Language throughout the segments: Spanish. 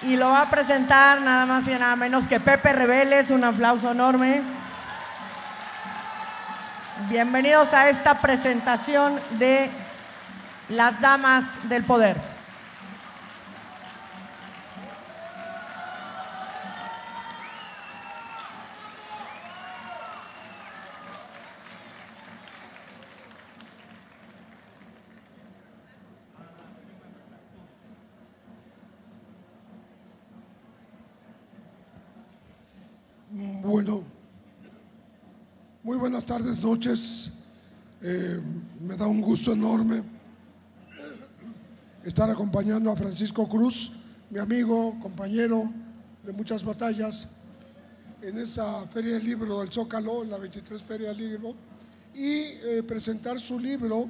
y lo va a presentar nada más y nada menos que Pepe Rebeles. Un aplauso enorme. Bienvenidos a esta presentación de las Damas del Poder. Bueno, muy buenas tardes, noches. Me da un gusto enorme estar acompañando a Francisco Cruz, mi amigo, compañero de muchas batallas, en esa Feria del Libro del Zócalo, la 23 Feria del Libro, y presentar su libro,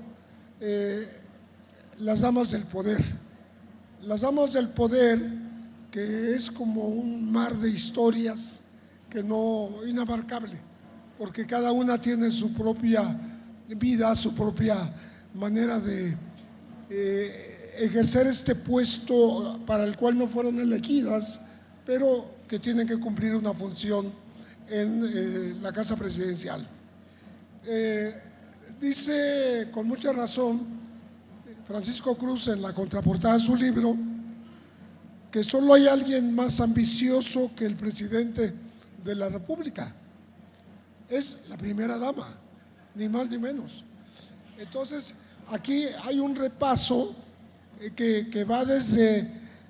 Las Damas del Poder. Las Damas del Poder, que es como un mar de historias que no inabarcable, porque cada una tiene su propia vida, su propia manera de ejercer este puesto para el cual no fueron elegidas, pero que tienen que cumplir una función en la Casa Presidencial. Dice con mucha razón Francisco Cruz en la contraportada de su libro que solo hay alguien más ambicioso que el presidente de la República. Es la primera dama, ni más ni menos. Entonces, aquí hay un repaso que va desde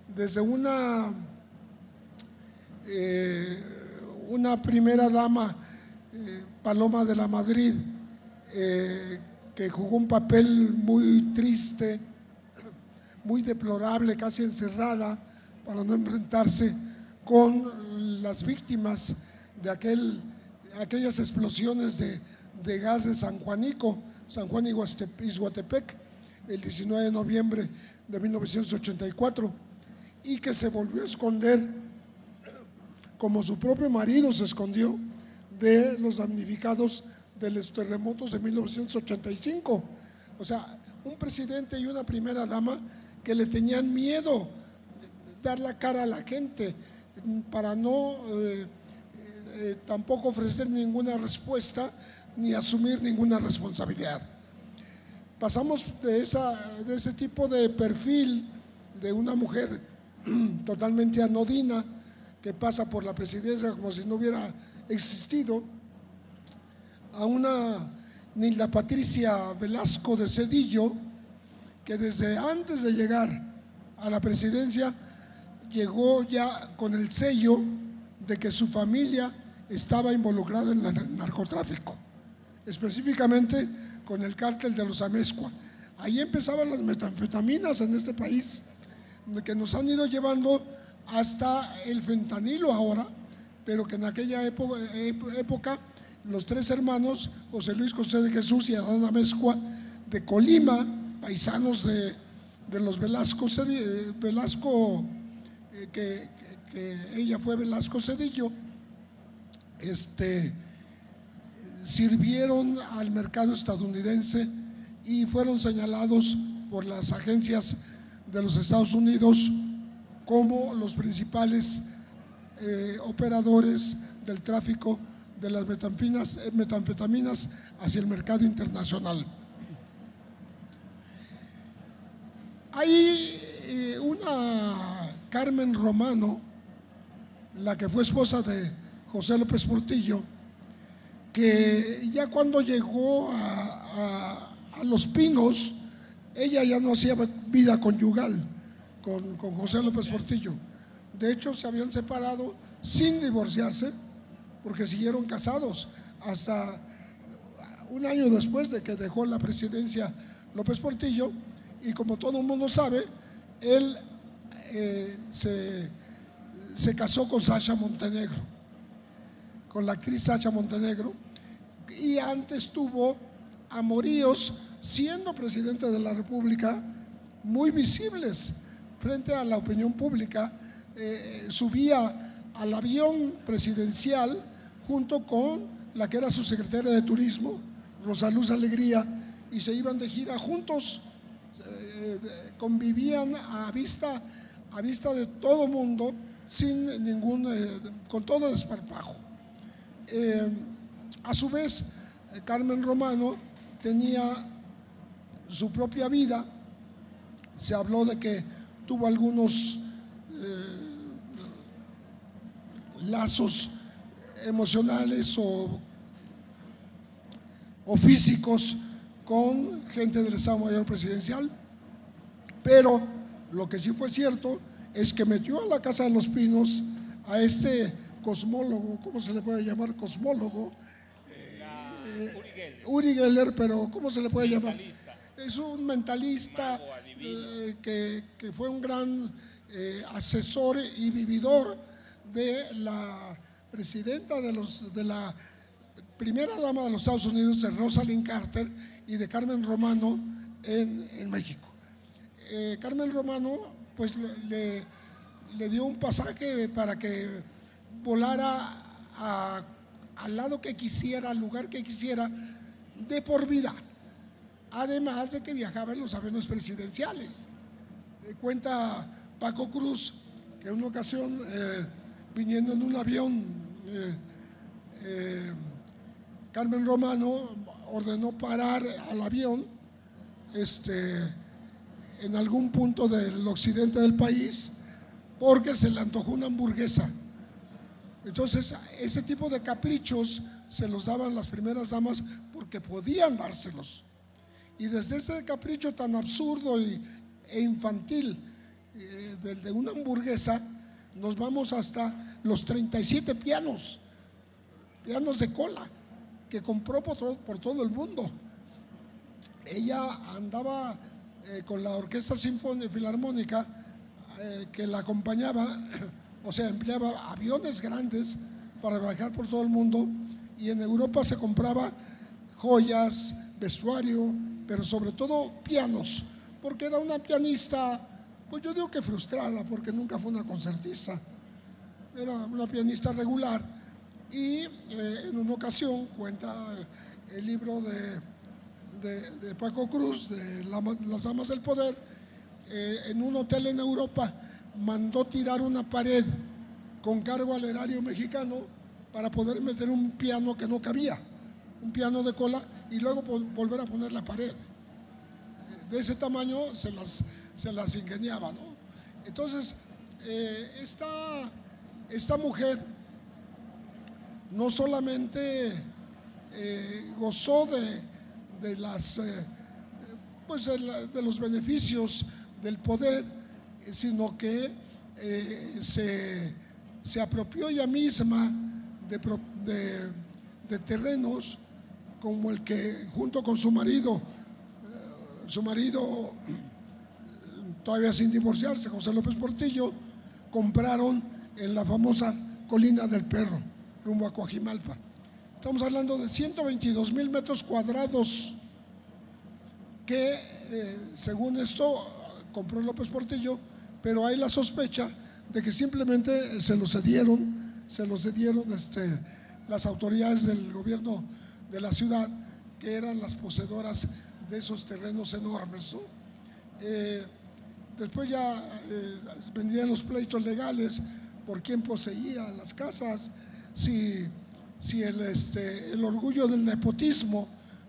una primera dama, Paloma de la Madrid, que jugó un papel muy triste, muy deplorable, casi encerrada, para no enfrentarse con las víctimas de aquellas explosiones de gas de San Juan Ixhuatepec, el 19 de noviembre de 1984, y que se volvió a esconder, como su propio marido se escondió de los damnificados de los terremotos de 1985. O sea, un presidente y una primera dama que le tenían miedo dar la cara a la gente para no tampoco ofrecer ninguna respuesta ni asumir ninguna responsabilidad. Pasamos de ese tipo de perfil de una mujer totalmente anodina que pasa por la presidencia como si no hubiera existido, a una Nilda Patricia Velasco de Zedillo, que desde antes de llegar a la presidencia llegó ya con el sello de que su familia estaba involucrada en el narcotráfico, específicamente con el cártel de los Amezcua. Ahí empezaban las metanfetaminas en este país, que nos han ido llevando hasta el fentanilo ahora, pero que en aquella época los tres hermanos, José Luis José de Jesús y Adán Amezcua, de Colima, paisanos de los Velasco, que ella fue Velasco Zedillo, sirvieron al mercado estadounidense y fueron señalados por las agencias de los Estados Unidos como los principales operadores del tráfico de las metanfetaminas hacia el mercado internacional. Hay una Carmen Romano, la que fue esposa de José López Portillo, que ya cuando llegó a Los Pinos, ella ya no hacía vida conyugal con José López Portillo. De hecho, se habían separado sin divorciarse, porque siguieron casados hasta un año después de que dejó la presidencia López Portillo. Y como todo el mundo sabe, él se casó con Sasha Montenegro, con la actriz Sasha Montenegro, y antes tuvo amoríos siendo presidente de la República muy visibles frente a la opinión pública. Subía al avión presidencial junto con la que era su secretaria de Turismo, Rosa Luz Alegría, y se iban de gira juntos, convivían a vista a vista de todo mundo, sin ningún, con todo desparpajo. A su vez, Carmen Romano tenía su propia vida. Se habló de que tuvo algunos lazos emocionales o físicos con gente del Estado Mayor Presidencial, pero lo que sí fue cierto es que metió a la Casa de los Pinos a este cosmólogo, ¿cómo se le puede llamar? Cosmólogo, Uri Geller, pero ¿cómo se le puede llamar? Es un mentalista que fue un gran asesor y vividor de la presidenta de la primera dama de los Estados Unidos, de Rosalind Carter, y de Carmen Romano en México. Carmen Romano pues le dio un pasaje para que volara al lado que quisiera, al lugar que quisiera, de por vida, además de que viajaba en los aviones presidenciales. Cuenta Paco Cruz que en una ocasión, viniendo en un avión, Carmen Romano ordenó parar al avión en algún punto del occidente del país porque se le antojó una hamburguesa. Entonces, ese tipo de caprichos se los daban las primeras damas porque podían dárselos. Y desde ese capricho tan absurdo e infantil de una hamburguesa, nos vamos hasta los 37 pianos de cola que compró por todo el mundo. Ella andaba con la Orquesta Sinfónica Filarmónica que la acompañaba, o sea, empleaba aviones grandes para viajar por todo el mundo, y en Europa se compraba joyas, vestuario, pero sobre todo pianos, porque era una pianista, pues yo digo que frustrada, porque nunca fue una concertista, era una pianista regular. Y en una ocasión, cuenta el libro de Paco Cruz, de Las Damas del Poder, en un hotel en Europa mandó tirar una pared con cargo al erario mexicano para poder meter un piano que no cabía, un piano de cola, y luego volver a poner la pared. De ese tamaño se las ingeniaba, ¿no? Entonces, esta mujer no solamente gozó de los beneficios del poder, sino que se apropió ella misma de terrenos como el que, junto con su marido todavía sin divorciarse, José López Portillo, compraron en la famosa Colina del Perro, rumbo a Coajimalpa. Estamos hablando de 122,000 metros cuadrados que, según esto, compró López Portillo, pero hay la sospecha de que simplemente se lo cedieron las autoridades del gobierno de la ciudad, que eran las poseedoras de esos terrenos enormes, ¿no? Después ya vendrían los pleitos legales por quién poseía las casas, si el orgullo del nepotismo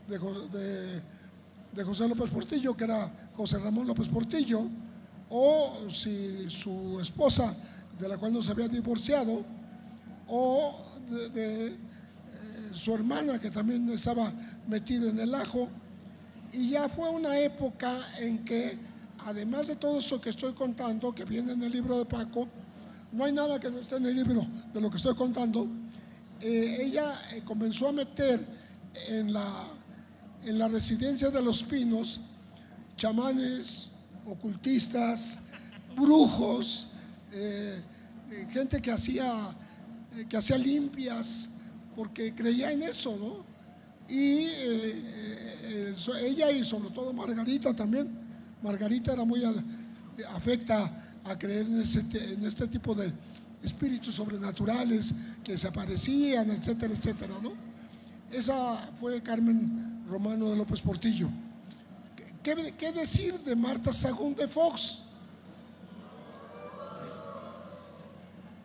de José López Portillo, que era José Ramón López Portillo, o si su esposa, de la cual no se había divorciado, o de su hermana, que también estaba metida en el ajo. Y ya fue una época en que, además de todo eso que estoy contando, que viene en el libro de Paco, no hay nada que no esté en el libro de lo que estoy contando. Ella comenzó a meter en la residencia de Los Pinos chamanes, ocultistas, brujos, gente que hacía limpias, porque creía en eso, ¿no? Y ella, y sobre todo Margarita también. Margarita era muy afecta a creer en este tipo de espíritus sobrenaturales que se aparecían, etcétera, etcétera, ¿no? Esa fue Carmen Romano de López Portillo. ¿Qué decir de Marta Sagún de Fox?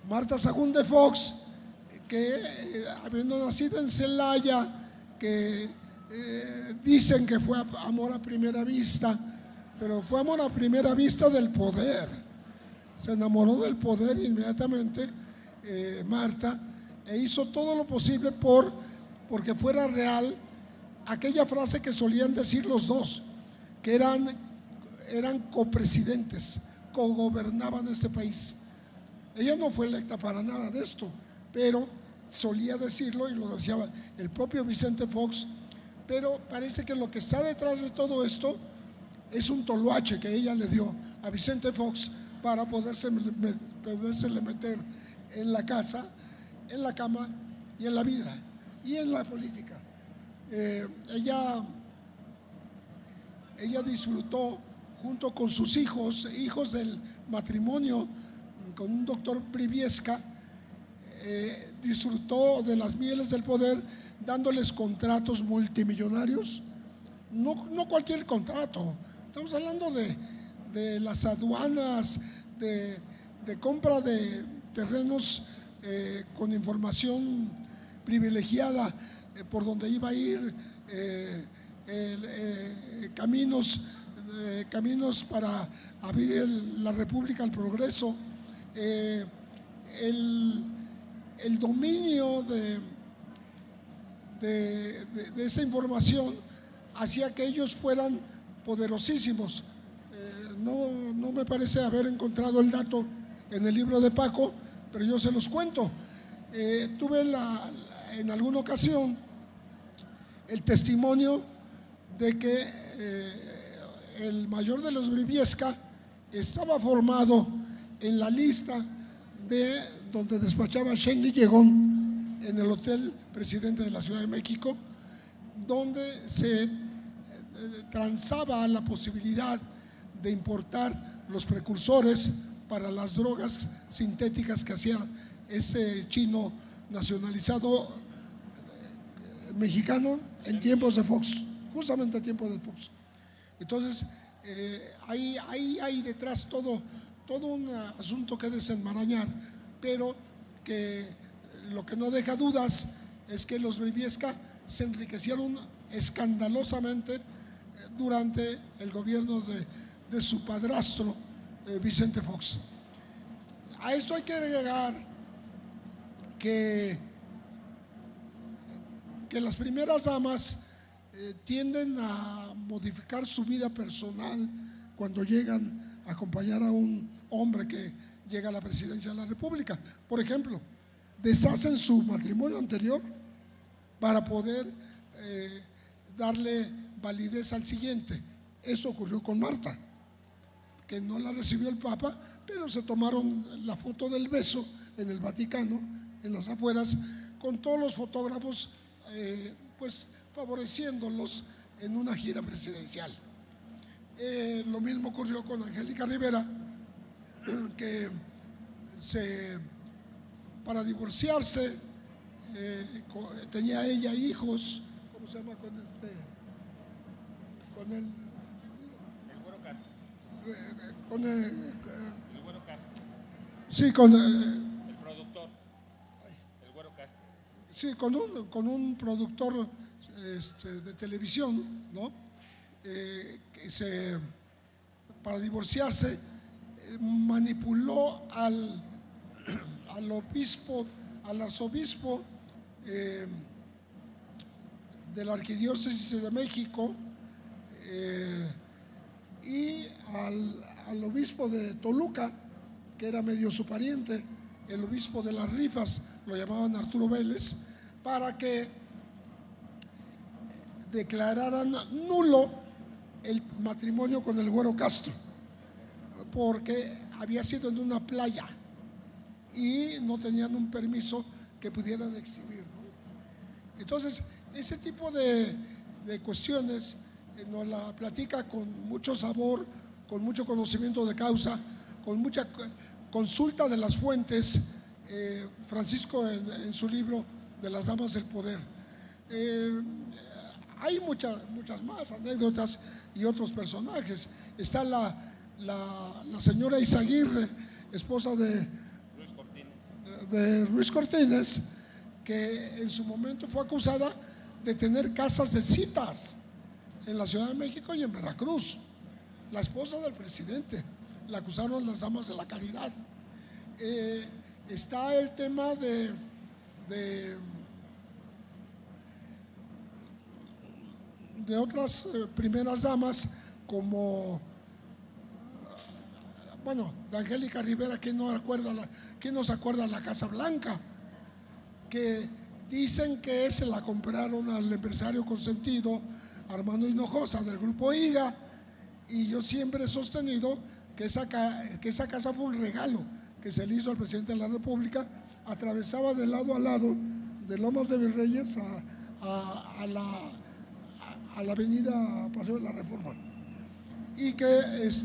Marta Sagún de Fox, que habiendo nacido en Celaya, que dicen que fue amor a primera vista, pero fue amor a primera vista del poder. Se enamoró del poder inmediatamente, Marta, e hizo todo lo posible porque fuera real aquella frase que solían decir los dos, que eran copresidentes, cogobernaban este país. Ella no fue electa para nada de esto, pero solía decirlo, y lo decía el propio Vicente Fox. Pero parece que lo que está detrás de todo esto es un toloache que ella le dio a Vicente Fox para podérsele meter en la casa, en la cama y en la vida y en la política. Ella disfrutó junto con sus hijos del matrimonio con un doctor Briviesca, disfrutó de las mieles del poder, dándoles contratos multimillonarios. No cualquier contrato, estamos hablando de las aduanas, de compra de terrenos con información privilegiada por donde iba a ir, caminos para abrir la República al progreso, el dominio de esa información hacía que ellos fueran poderosísimos. No me parece haber encontrado el dato en el libro de Paco, pero yo se los cuento. Tuve en alguna ocasión el testimonio de que el mayor de los Briviesca estaba formado en la lista de donde despachaba Shenli Llegón en el Hotel Presidente de la Ciudad de México, donde se transaba la posibilidad de importar los precursores para las drogas sintéticas que hacía ese chino nacionalizado mexicano en tiempos de Fox, justamente en tiempos de Fox. Entonces, hay detrás todo un asunto que desenmarañar, pero que lo que no deja dudas es que los Briviesca se enriquecieron escandalosamente durante el gobierno de su padrastro, Vicente Fox. A esto hay que agregar que las primeras damas tienden a modificar su vida personal cuando llegan a acompañar a un hombre que llega a la presidencia de la República. Por ejemplo, deshacen su matrimonio anterior para poder darle validez al siguiente. Eso ocurrió con Marta, que no la recibió el Papa, pero se tomaron la foto del beso en el Vaticano, en las afueras, con todos los fotógrafos pues favoreciéndolos en una gira presidencial. Lo mismo ocurrió con Angélica Rivera, que para divorciarse tenía ella hijos. ¿Cómo se llama con el marido? El Güero Castro. Con el Güero Castro. Sí, con el productor. El Güero Castro. Sí, con un productor de televisión, ¿no? Que para divorciarse manipuló al arzobispo de la Arquidiócesis de México y al obispo de Toluca, que era medio su pariente, el obispo de las Rifas, lo llamaban Arturo Vélez, para que declararan nulo el matrimonio con el Güero Castro, porque había sido en una playa y no tenían un permiso que pudieran exhibir, ¿no? Entonces, ese tipo de cuestiones nos la platica con mucho sabor, con mucho conocimiento de causa, con mucha consulta de las fuentes, Francisco en su libro de las Damas del Poder. Hay muchas más anécdotas y otros personajes. Está la señora Izaguirre, esposa de de Ruiz Cortines, que en su momento fue acusada de tener casas de citas en la Ciudad de México y en Veracruz. La esposa del presidente, la acusaron las damas de la caridad. Está el tema de otras primeras damas como, bueno, de Angélica Rivera, ¿quién no se acuerda de la Casa Blanca? Que dicen que se la compraron al empresario consentido Armando Hinojosa del Grupo IGA, y yo siempre he sostenido que esa casa fue un regalo que se le hizo al presidente de la República. Atravesaba de lado a lado de Lomas de Virreyes a la avenida Paseo de la Reforma, y que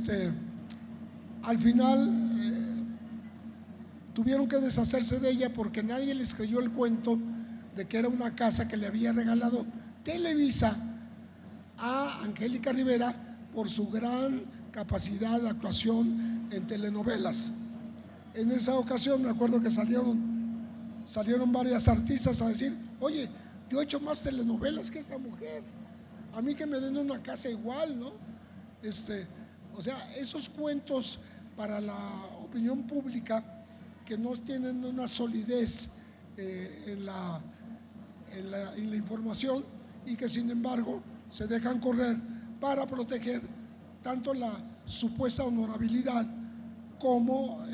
al final tuvieron que deshacerse de ella porque nadie les creyó el cuento de que era una casa que le había regalado Televisa a Angélica Rivera por su gran capacidad de actuación en telenovelas. En esa ocasión me acuerdo que salieron varias artistas a decir: oye, yo he hecho más telenovelas que esta mujer, a mí que me den una casa igual, ¿no? O sea, esos cuentos para la opinión pública que no tienen una solidez en la información, y que sin embargo se dejan correr para proteger tanto la supuesta honorabilidad como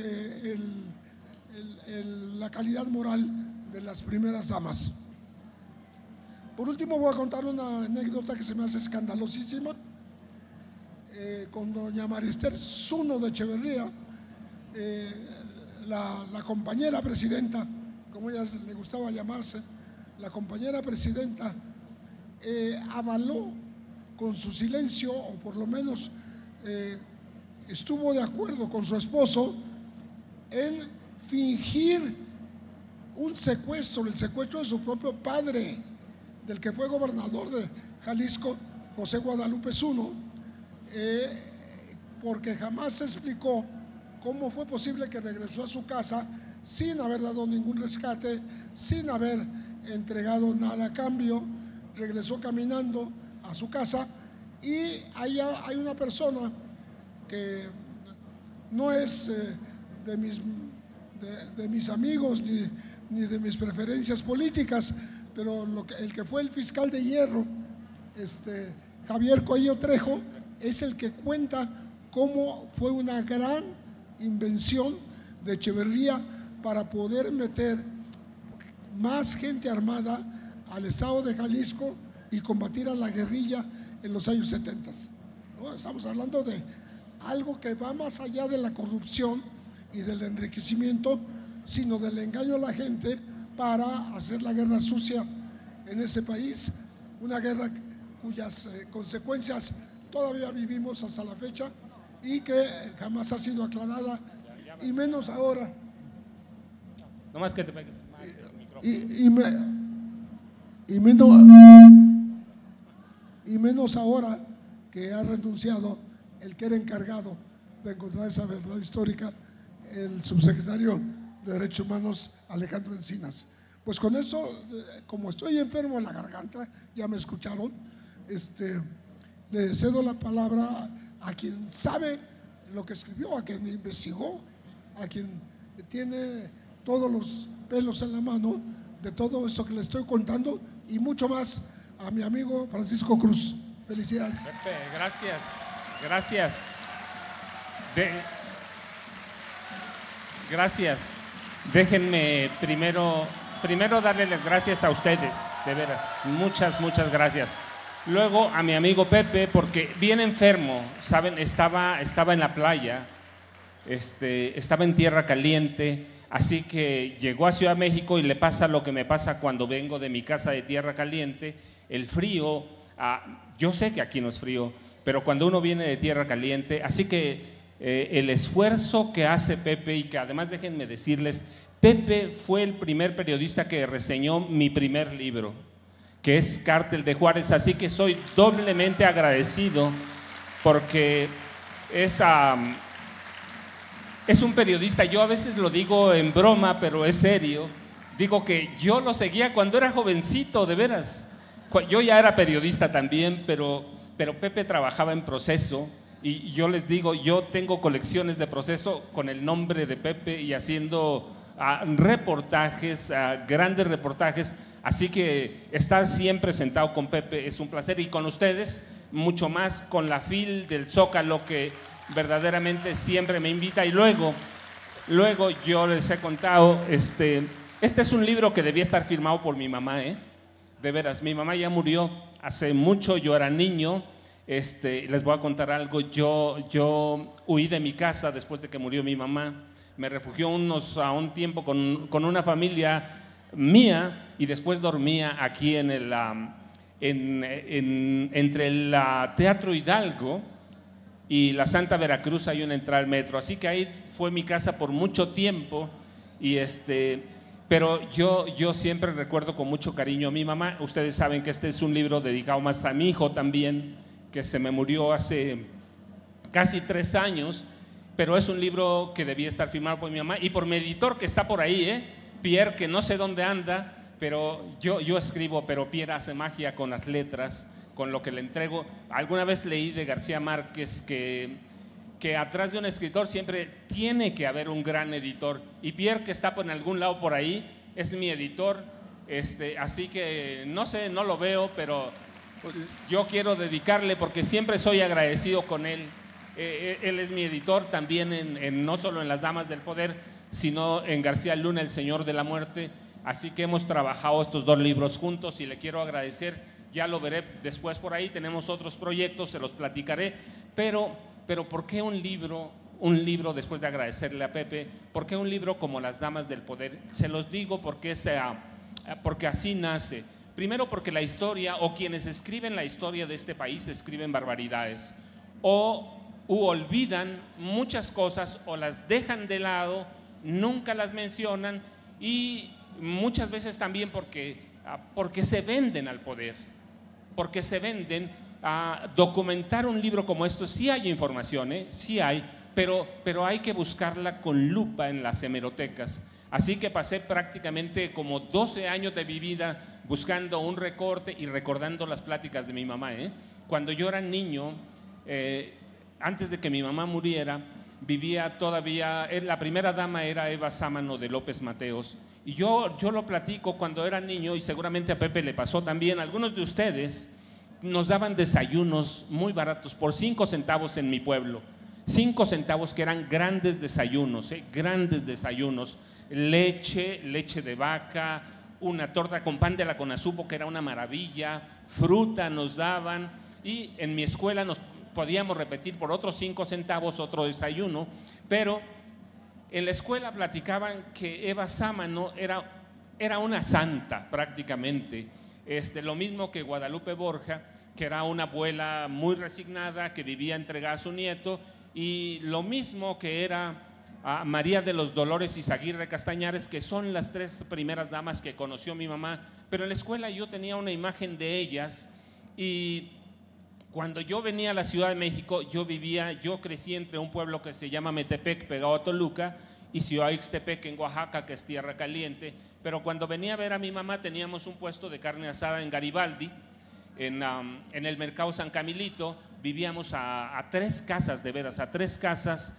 la calidad moral de las primeras damas. Por último, voy a contar una anécdota que se me hace escandalosísima, con doña Marister Zuno de Echeverría, la compañera presidenta, como ella le gustaba llamarse, la compañera presidenta, avaló con su silencio, o por lo menos estuvo de acuerdo con su esposo en fingir un secuestro, el secuestro de su propio padre, del que fue gobernador de Jalisco, José Guadalupe Zuno, porque jamás se explicó cómo fue posible que regresó a su casa sin haber dado ningún rescate, sin haber entregado nada a cambio. Regresó caminando a su casa, y allá hay una persona que no es de mis amigos ni de mis preferencias políticas, pero el que fue el fiscal de hierro, Javier Coello Trejo, es el que cuenta cómo fue una gran invención de Echeverría para poder meter más gente armada al estado de Jalisco y combatir a la guerrilla en los años 70. ¿No? Estamos hablando de algo que va más allá de la corrupción y del enriquecimiento, sino del engaño a la gente para hacer la guerra sucia en este país, una guerra cuyas consecuencias todavía vivimos hasta la fecha y que jamás ha sido aclarada, y menos ahora. No más que te pegues más el micrófono. Y menos ahora que ha renunciado el que era encargado de encontrar esa verdad histórica, el subsecretario de Derechos Humanos, Alejandro Encinas. Pues con eso, como estoy enfermo en la garganta, ya me escucharon, le cedo la palabra a quien sabe lo que escribió, a quien investigó, a quien tiene todos los pelos en la mano de todo esto que le estoy contando y mucho más, a mi amigo Francisco Cruz. Felicidades. Pepe, gracias, gracias. Gracias. Déjenme primero darle las gracias a ustedes, de veras, muchas gracias. Luego a mi amigo Pepe, porque bien enfermo, saben, estaba en la playa, estaba en tierra caliente, así que llegó a Ciudad de México y le pasa lo que me pasa cuando vengo de mi casa de tierra caliente, el frío. Yo sé que aquí no es frío, pero cuando uno viene de tierra caliente, así que el esfuerzo que hace Pepe, y que además déjenme decirles, Pepe fue el primer periodista que reseñó mi primer libro, que es Cártel de Juárez, así que soy doblemente agradecido porque es un periodista. Yo a veces lo digo en broma, pero es serio. Digo que yo lo seguía cuando era jovencito, de veras. Yo ya era periodista también, pero Pepe trabajaba en Proceso. Y yo les digo, yo tengo colecciones de Proceso con el nombre de Pepe y haciendo reportajes, grandes reportajes. Así que estar siempre sentado con Pepe es un placer. Y con ustedes, mucho más, con la FIL del Zócalo, que verdaderamente siempre me invita. Y luego yo les he contado, este es un libro que debía estar firmado por mi mamá, de veras. Mi mamá ya murió hace mucho, yo era niño. Les voy a contar algo. Yo huí de mi casa después de que murió mi mamá. Me refugió a un tiempo con una familia mía y después dormía aquí entre el Teatro Hidalgo y la Santa Veracruz. Hay una entrada al metro. Así que ahí fue mi casa por mucho tiempo. Pero yo siempre recuerdo con mucho cariño a mi mamá. Ustedes saben que este es un libro dedicado más a mi hijo también, que se me murió hace casi 3 años, pero es un libro que debía estar firmado por mi mamá y por mi editor que está por ahí, Pierre, que no sé dónde anda, pero yo escribo, pero Pierre hace magia con las letras, con lo que le entrego. Alguna vez leí de García Márquez que atrás de un escritor siempre tiene que haber un gran editor, y Pierre, que está en algún lado por ahí, es mi editor. Así que no sé, no lo veo, pero yo quiero dedicarle, porque siempre soy agradecido con él. Él es mi editor también no solo en Las Damas del Poder, sino en García Luna, El Señor de la Muerte. Así que hemos trabajado estos 2 libros juntos y le quiero agradecer. Ya lo veré después por ahí, tenemos otros proyectos, se los platicaré, pero ¿por qué un libro después de agradecerle a Pepe? ¿Por qué un libro como Las Damas del Poder? Se los digo porque así nace. Primero, porque la historia, o quienes escriben la historia de este país, escriben barbaridades u olvidan muchas cosas o las dejan de lado, nunca las mencionan, y muchas veces también porque se venden al poder, porque se venden. A documentar un libro como esto, sí hay información, sí hay, pero hay que buscarla con lupa en las hemerotecas. Así que pasé prácticamente como 12 años de mi vida buscando un recorte y recordando las pláticas de mi mamá. Cuando yo era niño, antes de que mi mamá muriera, vivía todavía, la primera dama era Eva Sámano de López Mateos, y yo lo platico cuando era niño, y seguramente a Pepe le pasó también. Algunos de ustedes nos daban desayunos muy baratos, por 5 centavos en mi pueblo, 5 centavos, que eran grandes desayunos, grandes desayunos. Leche de vaca, una torta con pan de la Conazupo, que era una maravilla, fruta nos daban, y en mi escuela nos podíamos repetir por otros 5 centavos otro desayuno. Pero en la escuela platicaban que Eva Sámano era una santa prácticamente. Lo mismo que Guadalupe Borja, que era una abuela muy resignada, que vivía entregada a su nieto, y lo mismo que era María de los Dolores Izaguirre Castañares, que son las 3 primeras damas que conoció mi mamá. Pero en la escuela yo tenía una imagen de ellas, y cuando yo venía a la Ciudad de México, yo crecí entre un pueblo que se llama Metepec, pegado a Toluca, y Ciudad Ixtepec en Oaxaca, que es tierra caliente. Pero cuando venía a ver a mi mamá, teníamos un puesto de carne asada en Garibaldi, en el mercado San Camilito. Vivíamos a 3 casas, de veras, a 3 casas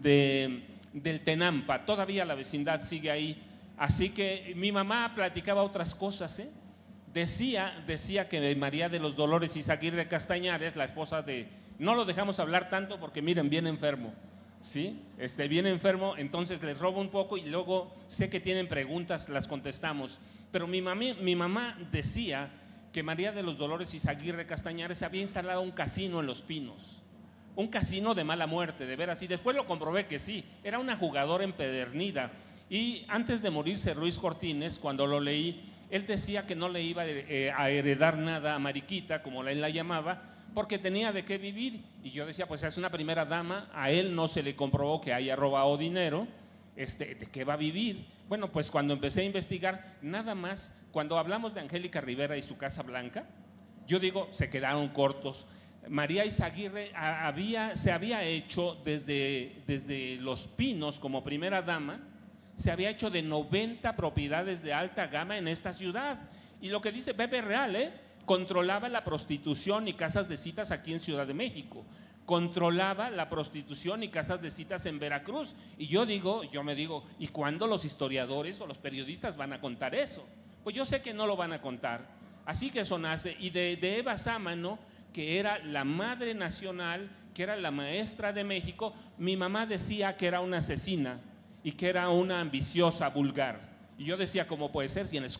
del Tenampa. Todavía la vecindad sigue ahí. Así que mi mamá platicaba otras cosas, Decía que María de los Dolores Izaguirre Castañares, la esposa no lo dejamos hablar tanto porque miren, viene enfermo. ¿Sí? Viene enfermo, entonces les robo un poco y luego sé que tienen preguntas, las contestamos. Pero mi mamá decía que María de los Dolores Izaguirre Castañares había instalado un casino en Los Pinos, un casino de mala muerte, de veras, y después lo comprobé que sí, era una jugadora empedernida. Y antes de morirse Ruiz Cortines, cuando lo leí, él decía que no le iba a heredar nada a Mariquita, como él la llamaba, porque tenía de qué vivir. Y yo decía, pues es una primera dama, a él no se le comprobó que haya robado dinero, ¿de qué va a vivir? Bueno, pues cuando empecé a investigar, nada más, cuando hablamos de Angélica Rivera y su Casa Blanca, yo digo, se quedaron cortos. María Izaguirre se había hecho desde Los Pinos como primera dama, se había hecho de 90 propiedades de alta gama en esta ciudad. Y lo que dice Pepe Real, controlaba la prostitución y casas de citas aquí en Ciudad de México, controlaba la prostitución y casas de citas en Veracruz. Y yo me digo, ¿y cuándo los historiadores o los periodistas van a contar eso? Pues yo sé que no lo van a contar. Así que eso nace. Y de Eva Sámano, que era la madre nacional, que era la maestra de México, mi mamá decía que era una asesina y que era una ambiciosa vulgar. Y yo decía, ¿cómo puede ser si en la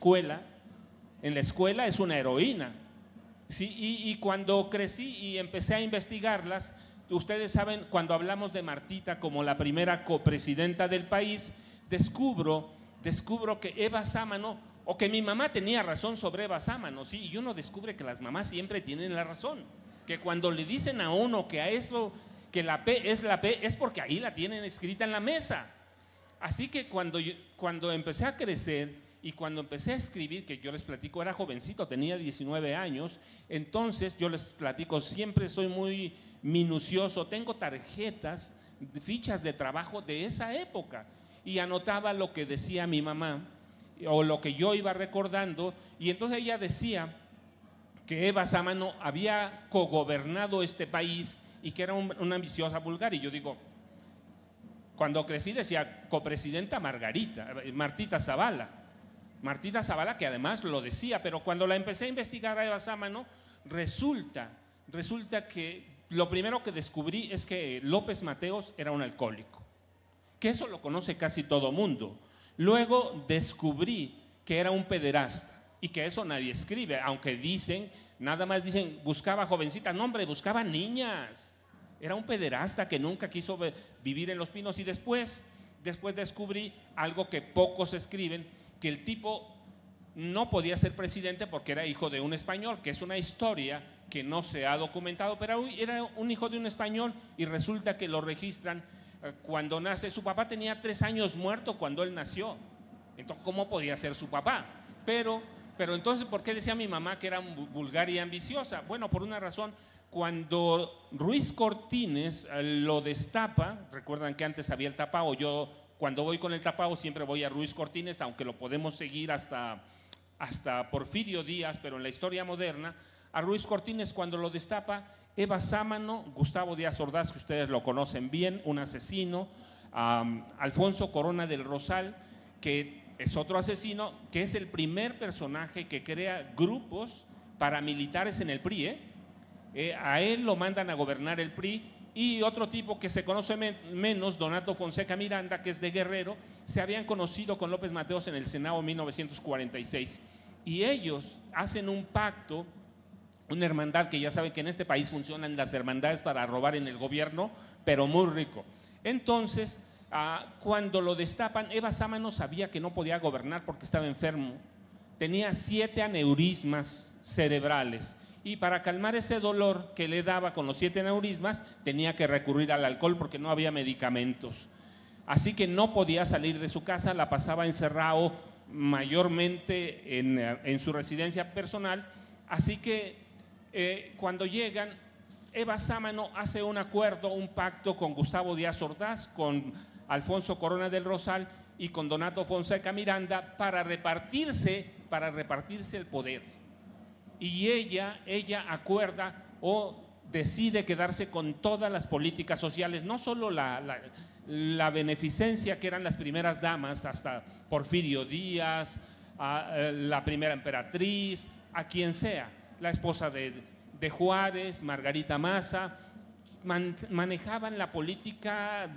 escuela es una heroína? Sí, y cuando crecí y empecé a investigarlas, ustedes saben, cuando hablamos de Martita como la primera copresidenta del país, descubro que Eva Sámano, o que mi mamá tenía razón sobre Eva Sámano, ¿sí? Y uno descubre que las mamás siempre tienen la razón, que cuando le dicen a uno que a eso, que la P, es porque ahí la tienen escrita en la mesa. Así que cuando empecé a crecer y cuando empecé a escribir, que yo les platico, era jovencito, tenía 19 años, entonces yo les platico, siempre soy muy minucioso, tengo tarjetas, fichas de trabajo de esa época, y anotaba lo que decía mi mamá o lo que yo iba recordando, y entonces ella decía que Eva Sámano había cogobernado este país y que era una ambiciosa vulgar. Y yo digo, cuando crecí decía copresidenta Martita Zavala, que además lo decía, pero cuando la empecé a investigar a Eva Sámano, resulta que lo primero que descubrí es que López Mateos era un alcohólico, que eso lo conoce casi todo mundo. Luego descubrí que era un pederasta y que eso nadie escribe, aunque nada más dicen, buscaba jovencitas, no hombre, buscaba niñas. Era un pederasta que nunca quiso vivir en Los Pinos. Y después descubrí algo que pocos escriben, que el tipo no podía ser presidente porque era hijo de un español, que es una historia que no se ha documentado, pero era un hijo de un español y resulta que lo registran cuando nace. Su papá tenía 3 años muerto cuando él nació. Entonces, ¿cómo podía ser su papá? Pero entonces, ¿por qué decía mi mamá que era vulgar y ambiciosa? Bueno, por una razón. Cuando Ruiz Cortines lo destapa, recuerdan que antes había el tapao, yo cuando voy con el tapao siempre voy a Ruiz Cortines, aunque lo podemos seguir hasta Porfirio Díaz, pero en la historia moderna, a Ruiz Cortines cuando lo destapa, Eva Sámano, Gustavo Díaz Ordaz, que ustedes lo conocen bien, un asesino, Alfonso Corona del Rosal, que es otro asesino, que es el primer personaje que crea grupos paramilitares en el PRI, a él lo mandan a gobernar el PRI. Y otro tipo que se conoce menos, Donato Fonseca Miranda, que es de Guerrero, se habían conocido con López Mateos en el Senado en 1946. Y ellos hacen un pacto, una hermandad, que ya saben que en este país funcionan las hermandades para robar en el gobierno, pero muy rico. Entonces, cuando lo destapan, Eva Sámano sabía que no podía gobernar porque estaba enfermo. Tenía 7 aneurismas cerebrales. Y para calmar ese dolor que le daba con los 7 aneurismas, tenía que recurrir al alcohol porque no había medicamentos. Así que no podía salir de su casa, la pasaba encerrado mayormente en su residencia personal. Así que cuando llegan, Eva Sámano hace un acuerdo, un pacto con Gustavo Díaz Ordaz, con Alfonso Corona del Rosal y con Donato Fonseca Miranda para repartirse el poder. Y ella acuerda o decide quedarse con todas las políticas sociales, no solo la beneficencia que eran las primeras damas, hasta Porfirio Díaz, la primera emperatriz, a quien sea, la esposa de Juárez, Margarita Maza, manejaban la política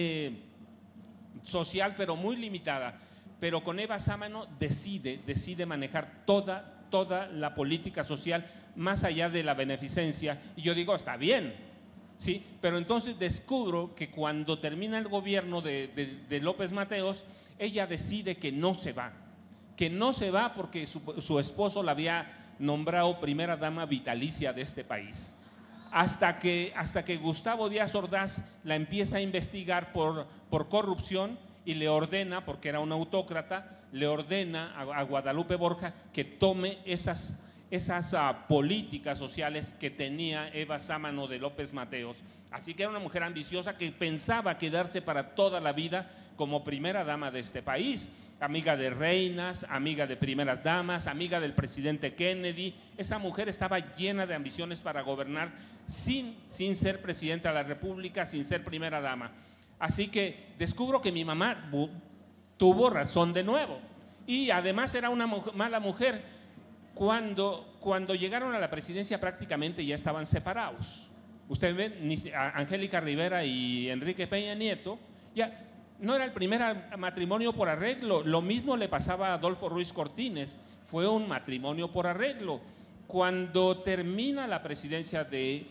social, pero muy limitada. Pero con Eva Sámano decide manejar toda la política social más allá de la beneficencia. Y yo digo, está bien, ¿sí? Pero entonces descubro que cuando termina el gobierno de López Mateos, ella decide que no se va porque su esposo la había nombrado primera dama vitalicia de este país. Hasta que Gustavo Díaz Ordaz la empieza a investigar por corrupción y le ordena, porque era un autócrata, le ordena a Guadalupe Borja que tome esas políticas sociales que tenía Eva Sámano de López Mateos. Así que era una mujer ambiciosa que pensaba quedarse para toda la vida como primera dama de este país, amiga de reinas, amiga de primeras damas, amiga del presidente Kennedy. Esa mujer estaba llena de ambiciones para gobernar sin ser presidenta de la República, sin ser primera dama. Así que descubro que mi mamá tuvo razón de nuevo, y además era una mala mujer. Cuando llegaron a la presidencia prácticamente ya estaban separados. Usted ve, Angélica Rivera y Enrique Peña Nieto, ya no era el primer matrimonio por arreglo. Lo mismo le pasaba a Adolfo Ruiz Cortines, fue un matrimonio por arreglo. Cuando termina la presidencia de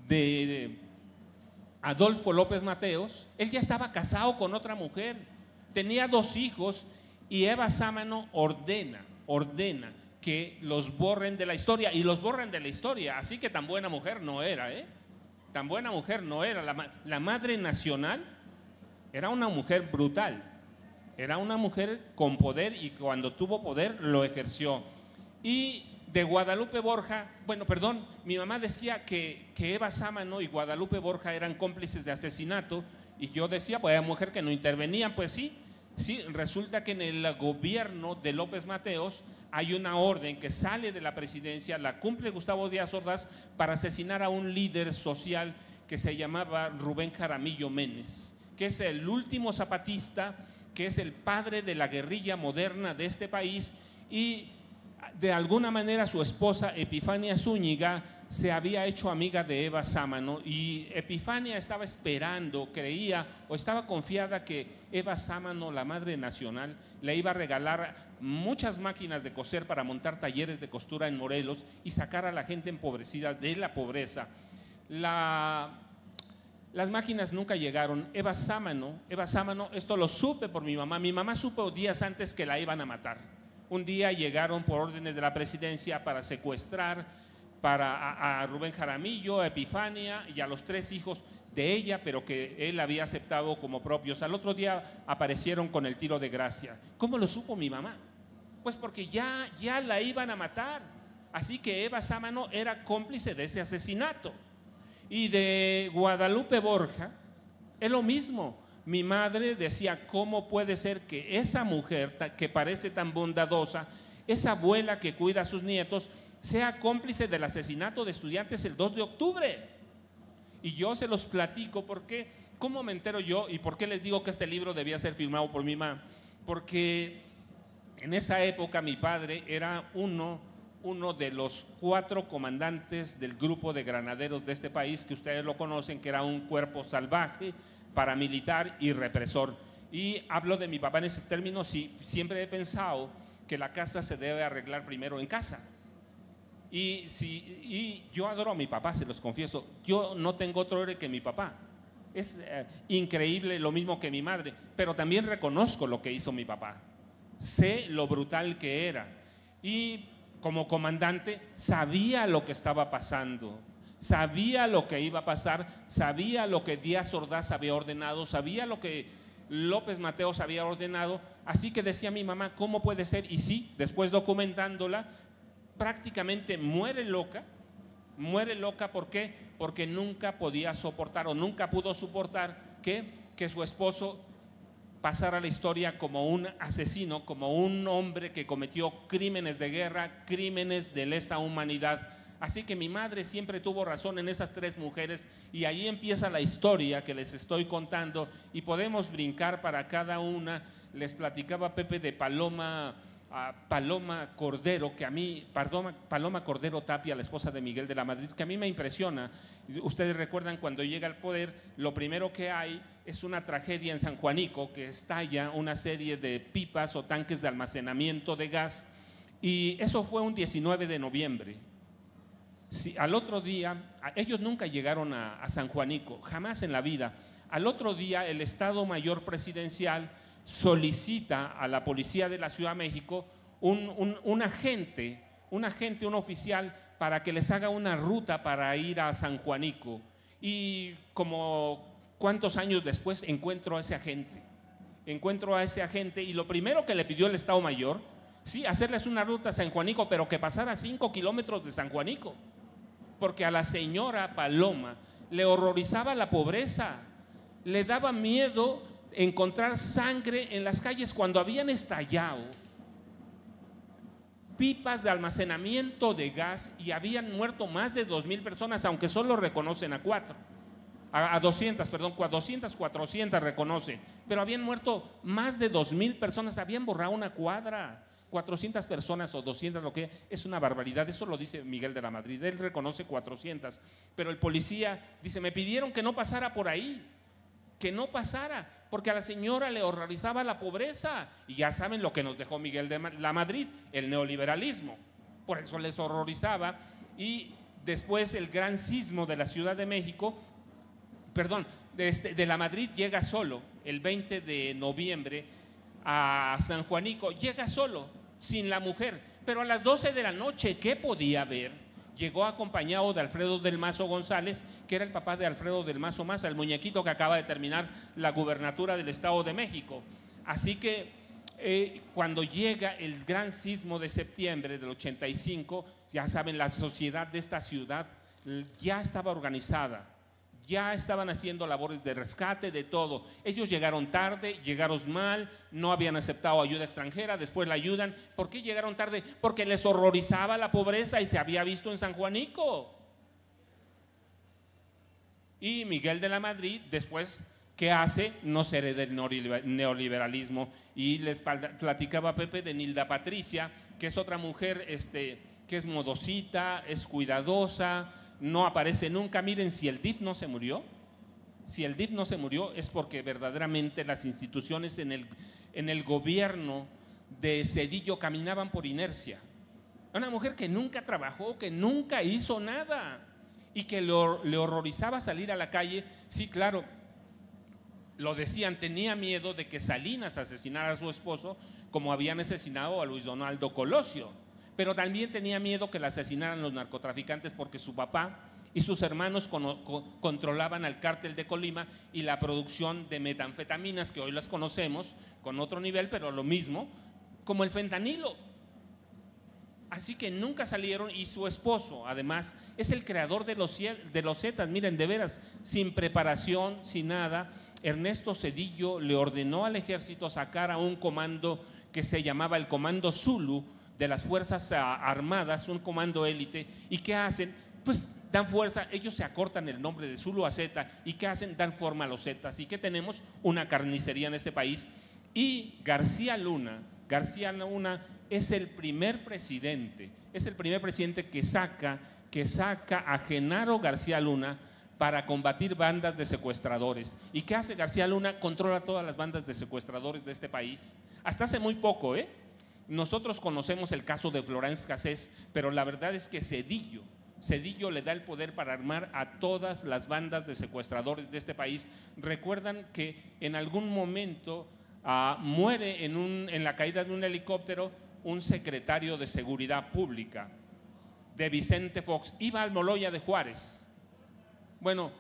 Adolfo López Mateos, él ya estaba casado con otra mujer, tenía 2 hijos, y Eva Sámano ordena que los borren de la historia, y los borran de la historia. Así que tan buena mujer no era, tan buena mujer no era. La madre nacional era una mujer brutal, era una mujer con poder, y cuando tuvo poder lo ejerció. Y de Guadalupe Borja, mi mamá decía que Eva Sámano y Guadalupe Borja eran cómplices de asesinato, y yo decía, pues era mujer que no intervenían. Pues sí, resulta que en el gobierno de López Mateos hay una orden que sale de la presidencia, la cumple Gustavo Díaz Ordaz, para asesinar a un líder social que se llamaba Rubén Jaramillo Menes, que es el último zapatista, que es el padre de la guerrilla moderna de este país. Y de alguna manera su esposa Epifania Zúñiga se había hecho amiga de Eva Sámano, y Epifania estaba esperando, creía o estaba confiada que Eva Sámano, la madre nacional, le iba a regalar muchas máquinas de coser para montar talleres de costura en Morelos y sacar a la gente empobrecida de la pobreza. Las máquinas nunca llegaron. Eva Sámano, esto lo supe por mi mamá supo días antes que la iban a matar. Un día llegaron por órdenes de la presidencia para secuestrar a Rubén Jaramillo, a Epifania y a los 3 hijos de ella, pero que él había aceptado como propios. Al otro día aparecieron con el tiro de gracia. ¿Cómo lo supo mi mamá? Pues porque ya la iban a matar. Así que Eva Sámano era cómplice de ese asesinato. Y de Guadalupe Borja es lo mismo. Mi madre decía, ¿cómo puede ser que esa mujer que parece tan bondadosa, esa abuela que cuida a sus nietos, sea cómplice del asesinato de estudiantes el 2 de octubre? Y yo se los platico porque, ¿cómo me entero yo? ¿Y por qué les digo que este libro debía ser firmado por mi mamá? Porque en esa época mi padre era uno de los 4 comandantes del grupo de granaderos de este país, que ustedes lo conocen, que era un cuerpo salvaje, paramilitar y represor. Y hablo de mi papá en esos términos, y siempre he pensado que la casa se debe arreglar primero en casa. Y yo adoro a mi papá, se los confieso. Yo no tengo otro héroe que mi papá. Es increíble, lo mismo que mi madre, pero también reconozco lo que hizo mi papá. Sé lo brutal que era, y como comandante sabía lo que estaba pasando, sabía lo que iba a pasar, sabía lo que Díaz Ordaz había ordenado, sabía lo que López Mateos había ordenado. Así que decía mi mamá, ¿cómo puede ser? Y sí, después documentándola, prácticamente muere loca. ¿Por qué? Porque nunca podía soportar, o nunca pudo soportar que su esposo pasara a la historia como un asesino, como un hombre que cometió crímenes de guerra, crímenes de lesa humanidad. Así que mi madre siempre tuvo razón en esas 3 mujeres, y ahí empieza la historia que les estoy contando, y podemos brincar para cada una. Les platicaba Pepe de Paloma Cordero, que a mí, Paloma Cordero Tapia, la esposa de Miguel de la Madrid, que a mí me impresiona. Ustedes recuerdan cuando llega al poder, lo primero que hay es una tragedia en San Juanico, que estalla una serie de pipas o tanques de almacenamiento de gas, y eso fue un 19 de noviembre. Sí, al otro día, ellos nunca llegaron a San Juanico, jamás en la vida. Al otro día, el Estado Mayor Presidencial solicita a la policía de la Ciudad de México un agente, un oficial, para que les haga una ruta para ir a San Juanico. Y como cuántos años después encuentro a ese agente, y lo primero que le pidió el Estado Mayor Sí, hacerles una ruta a San Juanico, pero que pasara 5 kilómetros de San Juanico, porque a la señora Paloma le horrorizaba la pobreza, le daba miedo encontrar sangre en las calles cuando habían estallado pipas de almacenamiento de gas y habían muerto más de 2,000 personas, aunque solo reconocen a 200, 400 reconocen, pero habían muerto más de 2,000 personas, habían borrado una cuadra. 400 personas o 200, lo que es una barbaridad, eso lo dice Miguel de la Madrid, él reconoce 400, pero el policía dice, me pidieron que no pasara por ahí, que no pasara, porque a la señora le horrorizaba la pobreza, y ya saben lo que nos dejó Miguel de la Madrid, el neoliberalismo, por eso les horrorizaba. Y después el gran sismo de la Ciudad de México, de la Madrid llega solo, el 20 de noviembre a San Juanico, llega solo, sin la mujer, pero a las 12 de la noche, ¿qué podía ver? Llegó acompañado de Alfredo del Mazo González, que era el papá de Alfredo del Mazo Maza, el muñequito que acaba de terminar la gubernatura del Estado de México. Así que cuando llega el gran sismo de septiembre del 85, ya saben, la sociedad de esta ciudad ya estaba organizada, ya estaban haciendo labores de rescate, de todo. Ellos llegaron tarde, llegaron mal, no habían aceptado ayuda extranjera, después la ayudan. ¿Por qué llegaron tarde? Porque les horrorizaba la pobreza y se había visto en San Juanico. Y Miguel de la Madrid, después, ¿qué hace? No se hereda del neoliberalismo. Y les platicaba Pepe de Nilda Patricia, que es otra mujer que es modosita, es cuidadosa, no aparece nunca. Miren, si el DIF no se murió, es porque verdaderamente las instituciones en el gobierno de Zedillo caminaban por inercia. Una mujer que nunca trabajó, que nunca hizo nada y que le horrorizaba salir a la calle. Sí, claro, lo decían, tenía miedo de que Salinas asesinara a su esposo como habían asesinado a Luis Donaldo Colosio. Pero también tenía miedo que la asesinaran los narcotraficantes porque su papá y sus hermanos controlaban al cártel de Colima y la producción de metanfetaminas, que hoy las conocemos con otro nivel, pero lo mismo, como el fentanilo. Así que nunca salieron, y su esposo además es el creador de los Zetas. Miren, de veras, sin preparación, sin nada, Ernesto Zedillo le ordenó al ejército sacar a un comando que se llamaba el Comando Zulu de las Fuerzas Armadas, un comando élite. ¿Y qué hacen? Pues dan fuerza, ellos se acortan el nombre de Zulu a Zeta. ¿Y qué hacen? Dan forma a los Zetas. Así que tenemos una carnicería en este país. Y García Luna es el primer presidente que saca a Genaro García Luna para combatir bandas de secuestradores. ¿Y qué hace García Luna? Controla todas las bandas de secuestradores de este país. Hasta hace muy poco, nosotros conocemos el caso de Florence Cassés, pero la verdad es que Zedillo le da el poder para armar a todas las bandas de secuestradores de este país. Recuerdan que en algún momento muere en la caída de un helicóptero un secretario de Seguridad Pública de Vicente Fox, iba a Almoloya de Juárez. Bueno,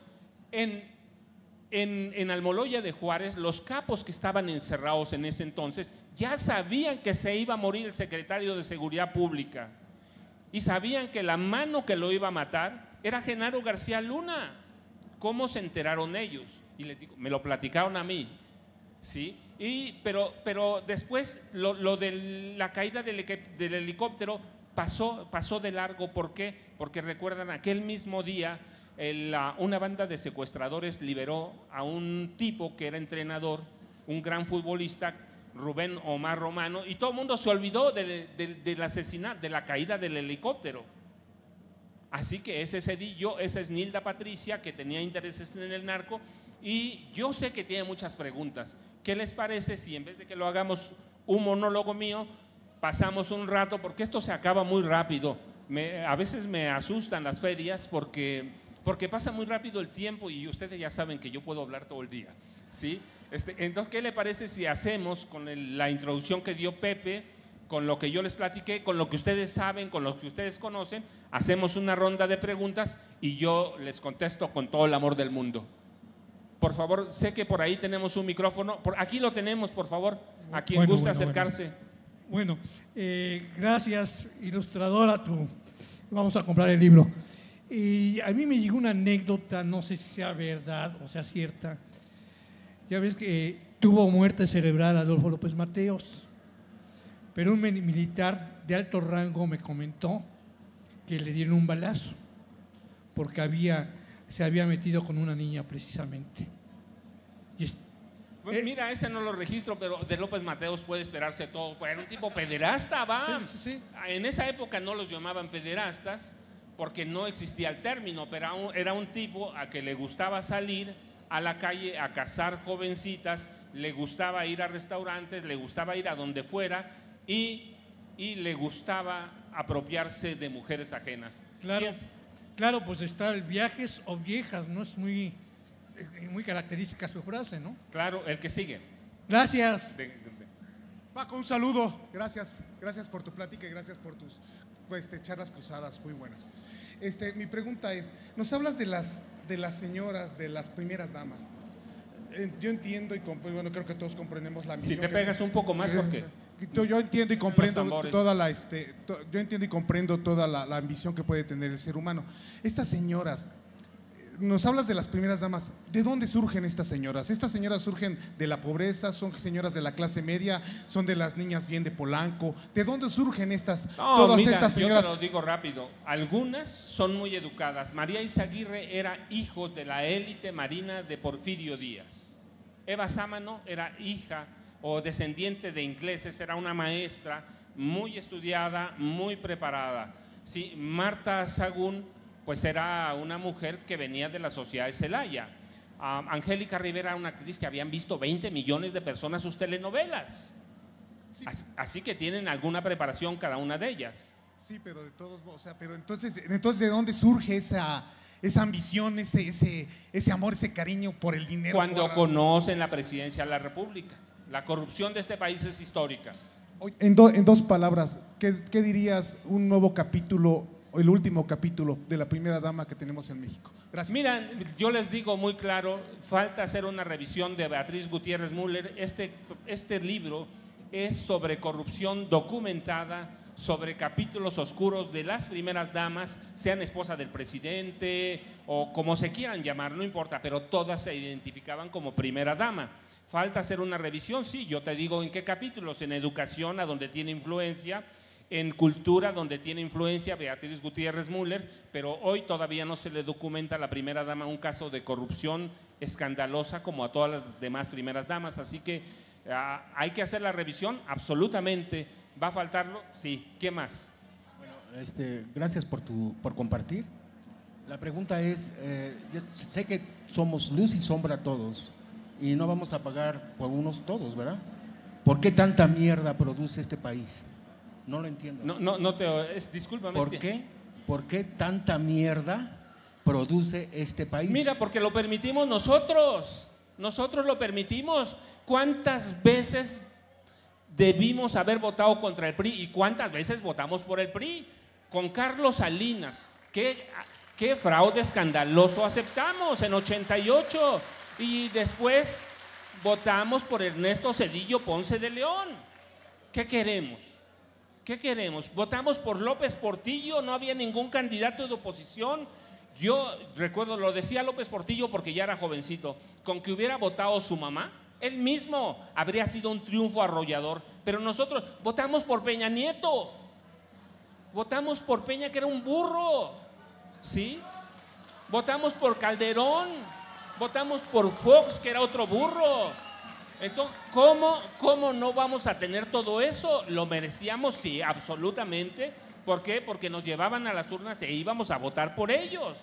en Almoloya de Juárez, los capos que estaban encerrados en ese entonces ya sabían que se iba a morir el secretario de Seguridad Pública y sabían que la mano que lo iba a matar era Genaro García Luna. ¿Cómo se enteraron ellos? Y les digo, me lo platicaron a mí, ¿sí? Pero después lo de la caída del helicóptero pasó de largo. ¿Por qué? Porque recuerdan, aquel mismo día una banda de secuestradores liberó a un tipo que era entrenador, un gran futbolista, Rubén Omar Romano, y todo el mundo se olvidó del asesinato, de la caída del helicóptero. Así que ese Zedillo, esa es Nilda Patricia, que tenía intereses en el narco, y yo sé que tiene muchas preguntas. ¿Qué les parece si en vez de que lo hagamos un monólogo mío, pasamos un rato, porque esto se acaba muy rápido? A veces me asustan las ferias porque pasa muy rápido el tiempo y ustedes ya saben que yo puedo hablar todo el día, ¿sí? Entonces, ¿qué le parece si hacemos con la introducción que dio Pepe, con lo que yo les platiqué, con lo que ustedes saben, con lo que ustedes conocen, hacemos una ronda de preguntas y yo les contesto con todo el amor del mundo? Por favor, sé que por ahí tenemos un micrófono, aquí lo tenemos, por favor, a quien guste acercarse. Bueno, gracias, ilustradora, tú. Vamos a comprar el libro. Y a mí me llegó una anécdota, no sé si sea verdad o sea cierta. Ya ves que tuvo muerte cerebral Adolfo López Mateos, pero un militar de alto rango me comentó que le dieron un balazo porque se había metido con una niña precisamente. Pues mira, ese no lo registro, pero de López Mateos puede esperarse todo. Era un tipo pederasta, va. Sí. En esa época no los llamaban pederastas porque no existía el término, pero era un tipo a que le gustaba salir a la calle a cazar jovencitas, le gustaba ir a restaurantes, le gustaba ir a donde fuera y le gustaba apropiarse de mujeres ajenas. Claro, pues está el viajes o viejas, ¿no? Es muy característica su frase, ¿no? Claro, el que sigue. Gracias. Paco, un saludo. Gracias por tu plática y gracias por tus charlas cruzadas muy buenas. Mi pregunta es, nos hablas de las señoras, de las primeras damas. Yo entiendo y bueno, creo que todos comprendemos la misión. Si te pegas un poco más, porque yo entiendo y comprendo toda la ambición que puede tener el ser humano. Estas señoras, nos hablas de las primeras damas. ¿De dónde surgen estas señoras? ¿Estas señoras surgen de la pobreza? ¿Son señoras de la clase media? ¿Son de las niñas bien de Polanco? ¿De dónde surgen estas señoras? Yo te lo digo rápido. Algunas son muy educadas. María Izaguirre era hijo de la élite marina de Porfirio Díaz. Eva Sámano era hija o descendiente de ingleses, era una maestra muy estudiada, muy preparada. Sí, Marta Sahagún pues era una mujer que venía de la sociedad de Celaya. Angélica Rivera era una actriz que habían visto 20 millones de personas sus telenovelas. Sí. Así que tienen alguna preparación cada una de ellas. Sí, pero de todos modos, pero entonces ¿de dónde surge esa ambición, ese amor, ese cariño por el dinero? Cuando conocen la presidencia de la República. La corrupción de este país es histórica. En dos palabras, ¿qué dirías un nuevo capítulo, o el último capítulo de la primera dama que tenemos en México? Gracias. Mira, yo les digo muy claro, falta hacer una revisión de Beatriz Gutiérrez Müller. Este libro es sobre corrupción documentada, sobre capítulos oscuros de las primeras damas, sean esposa del presidente o como se quieran llamar, no importa, pero todas se identificaban como primera dama. Falta hacer una revisión, sí, yo te digo en qué capítulos: en educación, a donde tiene influencia; en cultura, donde tiene influencia Beatriz Gutiérrez Müller, pero hoy todavía no se le documenta a la primera dama un caso de corrupción escandalosa como a todas las demás primeras damas. Así que hay que hacer la revisión, absolutamente. ¿Va a faltarlo? Sí. ¿Qué más? Bueno, gracias por compartir. La pregunta es, yo sé que somos luz y sombra todos y no vamos a pagar por unos todos, ¿verdad? ¿Por qué tanta mierda produce este país? No lo entiendo. Discúlpame. ¿Por qué tanta mierda produce este país? Mira, porque lo permitimos nosotros. Nosotros lo permitimos. ¿Cuántas veces debimos haber votado contra el PRI y cuántas veces votamos por el PRI? Con Carlos Salinas, qué fraude escandaloso aceptamos en 88, y después votamos por Ernesto Zedillo Ponce de León. ¿Qué queremos? ¿Qué queremos? Votamos por López Portillo, no había ningún candidato de oposición. Yo recuerdo, lo decía López Portillo porque ya era jovencito, con que hubiera votado su mamá, él mismo habría sido un triunfo arrollador. Pero nosotros votamos por Peña Nieto, votamos por Peña, que era un burro, ¿sí? Votamos por Calderón, votamos por Fox, que era otro burro. Entonces, ¿cómo no vamos a tener todo eso? ¿Lo merecíamos? Sí, absolutamente. ¿Por qué? Porque nos llevaban a las urnas e íbamos a votar por ellos.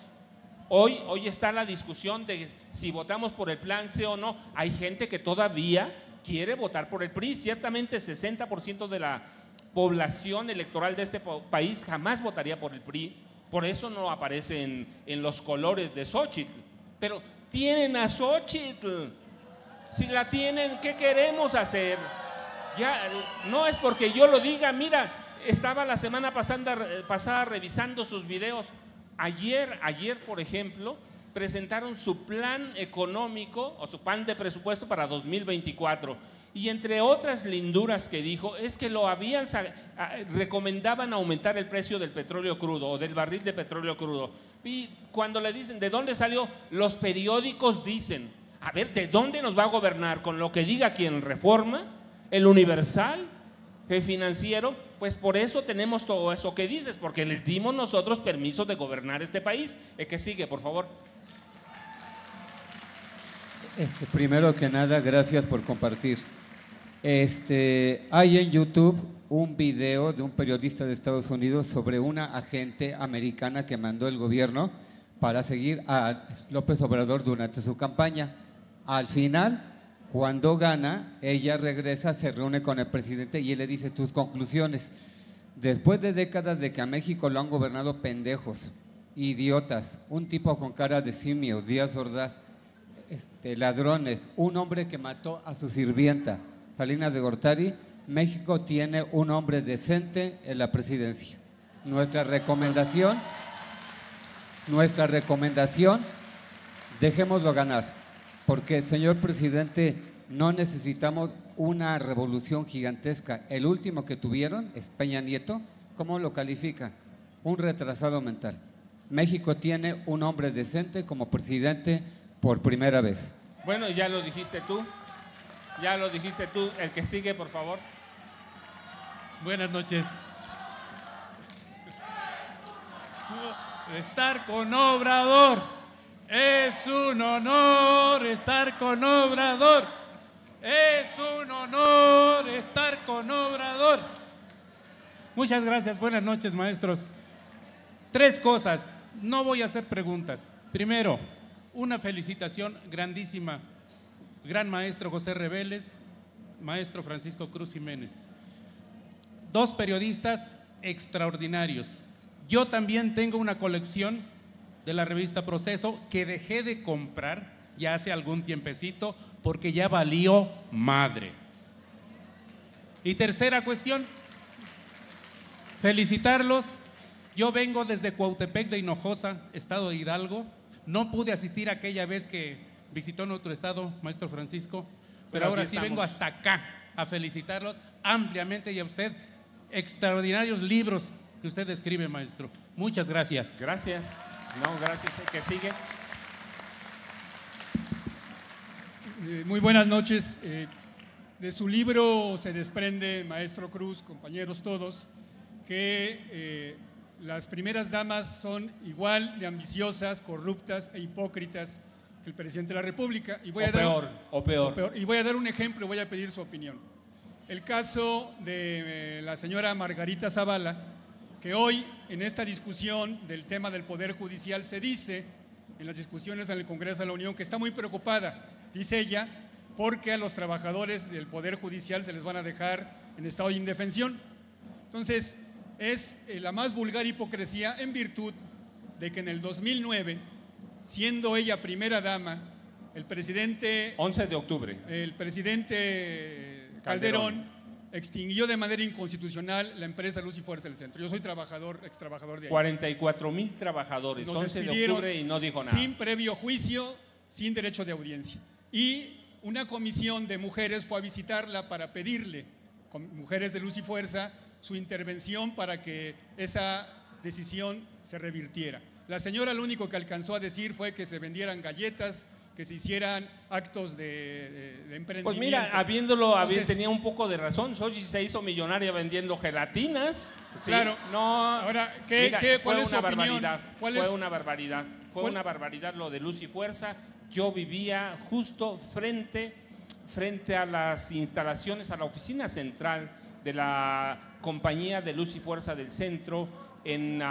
Hoy está la discusión de si votamos por el plan C o no. Hay gente que todavía quiere votar por el PRI. Ciertamente 60% de la población electoral de este país jamás votaría por el PRI. Por eso no aparece en los colores de Xóchitl. Pero tienen a Xóchitl. Si la tienen, ¿qué queremos hacer? Ya no es porque yo lo diga. Mira, estaba la semana pasada revisando sus videos. Ayer, por ejemplo, presentaron su plan económico o su plan de presupuesto para 2024. Y entre otras linduras que dijo, es que recomendaban aumentar el precio del petróleo crudo o del barril de petróleo crudo. Y cuando le dicen, ¿de dónde salió? Los periódicos dicen, a ver, ¿de dónde nos va a gobernar? ¿Con lo que diga quien Reforma? ¿El Universal? ¿El Financiero? Pues por eso tenemos todo eso que dices, porque les dimos nosotros permiso de gobernar este país. ¿Qué sigue, por favor? Primero que nada, gracias por compartir. Hay en YouTube un video de un periodista de Estados Unidos sobre una agente americana que mandó el gobierno para seguir a López Obrador durante su campaña. Al final, cuando gana, ella regresa, se reúne con el presidente y él le dice tus conclusiones. Después de décadas de que a México lo han gobernado pendejos, idiotas, un tipo con cara de simio, Díaz Ordaz, ladrones, un hombre que mató a su sirvienta, Salinas de Gortari, México tiene un hombre decente en la presidencia. Nuestra recomendación, dejémoslo ganar, porque, señor presidente, no necesitamos una revolución gigantesca. El último que tuvieron es Peña Nieto. ¿Cómo lo califican? Un retrasado mental. México tiene un hombre decente como presidente por primera vez. Bueno, ya lo dijiste tú. Ya lo dijiste tú. El que sigue, por favor. Buenas noches. Estar con Obrador. Es un honor estar con Obrador. Es un honor estar con Obrador. Muchas gracias. Buenas noches, maestros. 3 cosas. No voy a hacer preguntas. Primero, una felicitación grandísima. Gran maestro José Reveles, maestro Francisco Cruz Jiménez. 2 periodistas extraordinarios. Yo también tengo una colección de la revista Proceso que dejé de comprar ya hace algún tiempecito porque ya valió madre. Y tercera cuestión, felicitarlos. Yo vengo desde Cuautepec de Hinojosa, estado de Hidalgo. No pude asistir aquella vez que visitó nuestro estado, maestro Francisco, pero ahora sí vengo hasta acá a felicitarlos ampliamente y a usted, extraordinarios libros que usted escribe, maestro. Muchas gracias. Gracias. No, gracias. ¿Qué sigue? Muy buenas noches. De su libro se desprende, maestro Cruz, compañeros todos, que las primeras damas son igual de ambiciosas, corruptas e hipócritas que el presidente de la República. Y voy a peor. Y voy a dar un ejemplo y voy a pedir su opinión. El caso de la señora Margarita Zavala, que hoy en esta discusión del tema del Poder Judicial se dice, en las discusiones en el Congreso de la Unión, que está muy preocupada, dice ella, porque a los trabajadores del Poder Judicial se les van a dejar en estado de indefensión. Entonces, es la más vulgar hipocresía en virtud de que en el 2009, siendo ella primera dama, el presidente… 11 de octubre. El presidente Calderón extinguió de manera inconstitucional la empresa Luz y Fuerza del Centro. Yo soy ex trabajador de ahí. 44,000 trabajadores, Nos 11 de octubre y no dijo nada. Sin previo juicio, sin derecho de audiencia. Y una comisión de mujeres fue a visitarla para pedirle, con mujeres de Luz y Fuerza, su intervención para que esa decisión se revirtiera. La señora lo único que alcanzó a decir fue que se vendieran galletas, que se hicieran actos de emprendimiento. Pues mira, tenía un poco de razón. Xochitl se hizo millonaria vendiendo gelatinas. ¿sí? Claro. No. Ahora, ¿cuál es su opinión? Fue una barbaridad lo de Luz y Fuerza. Yo vivía justo frente a las instalaciones, a la oficina central de la compañía de Luz y Fuerza del Centro, en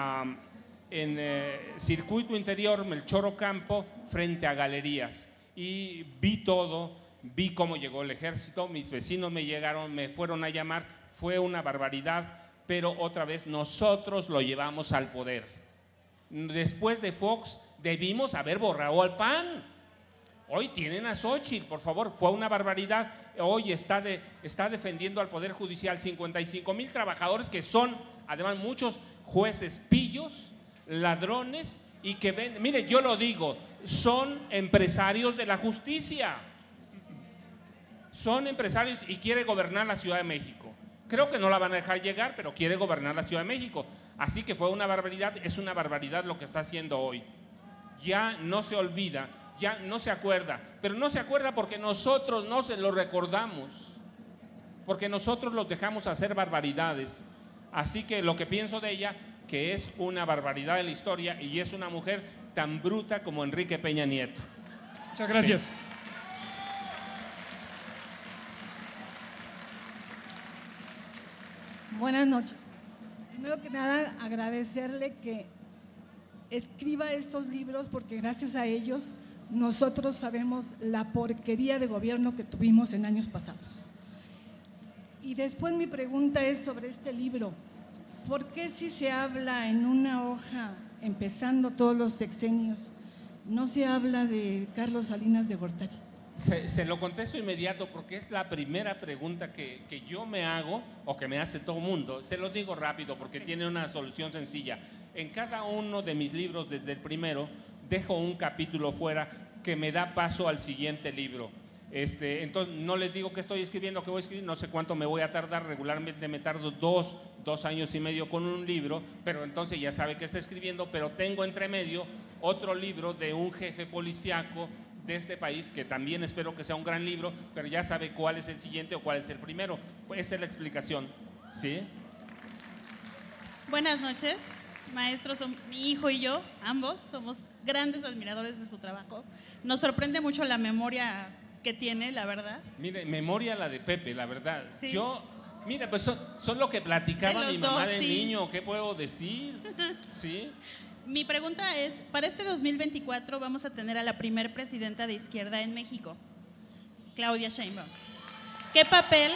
Circuito Interior, Melchor Ocampo, frente a Galerías. Y vi todo, vi cómo llegó el ejército, mis vecinos me fueron a llamar, fue una barbaridad, pero otra vez nosotros lo llevamos al poder. Después de Fox, debimos haber borrado al PAN. Hoy tienen a Xochitl, por favor, fue una barbaridad. Hoy está defendiendo al Poder Judicial 55,000 trabajadores que son, además, muchos jueces pillos, ladrones y que ven, mire, yo lo digo, son empresarios de la justicia. son empresarios y quiere gobernar la Ciudad de México. Creo que no la van a dejar llegar, pero quiere gobernar la Ciudad de México. Así que fue una barbaridad, es una barbaridad lo que está haciendo hoy. Ya no se olvida, ya no se acuerda, pero no se acuerda porque nosotros no se lo recordamos, porque nosotros los dejamos hacer barbaridades. Así que lo que pienso de ella, que es una barbaridad de la historia y es una mujer tan bruta como Enrique Peña Nieto. Muchas gracias. Sí. Buenas noches. Primero que nada, agradecerle que escriba estos libros porque gracias a ellos nosotros sabemos la porquería de gobierno que tuvimos en años pasados. Y después mi pregunta es sobre este libro. ¿Por qué si se habla en una hoja, empezando todos los sexenios, no se habla de Carlos Salinas de Gortari? Se lo contesto inmediato porque es la primera pregunta que yo me hago o que me hace todo el mundo. Se lo digo rápido porque tiene una solución sencilla. En cada uno de mis libros, desde el primero, dejo un capítulo fuera que me da paso al siguiente libro. Entonces no les digo que estoy escribiendo, que voy a escribir, no sé cuánto me voy a tardar. Regularmente me tardo dos años y medio con un libro, pero entonces ya sabe que está escribiendo. Pero tengo entre medio otro libro de un jefe policíaco de este país, que también espero que sea un gran libro, pero ya sabe cuál es el siguiente o cuál es el primero. Pues esa es la explicación, ¿sí? Buenas noches, maestros. Mi hijo y yo, ambos, somos grandes admiradores de su trabajo. Nos sorprende mucho la memoria que tiene, la verdad. Mire, memoria la de Pepe, la verdad. Sí. Mira, pues son lo que platicaba mi mamá de sí. niño, ¿qué puedo decir? ¿Sí? Mi pregunta es, para este 2024 vamos a tener a la primer presidenta de izquierda en México, Claudia Sheinbaum. ¿Qué papel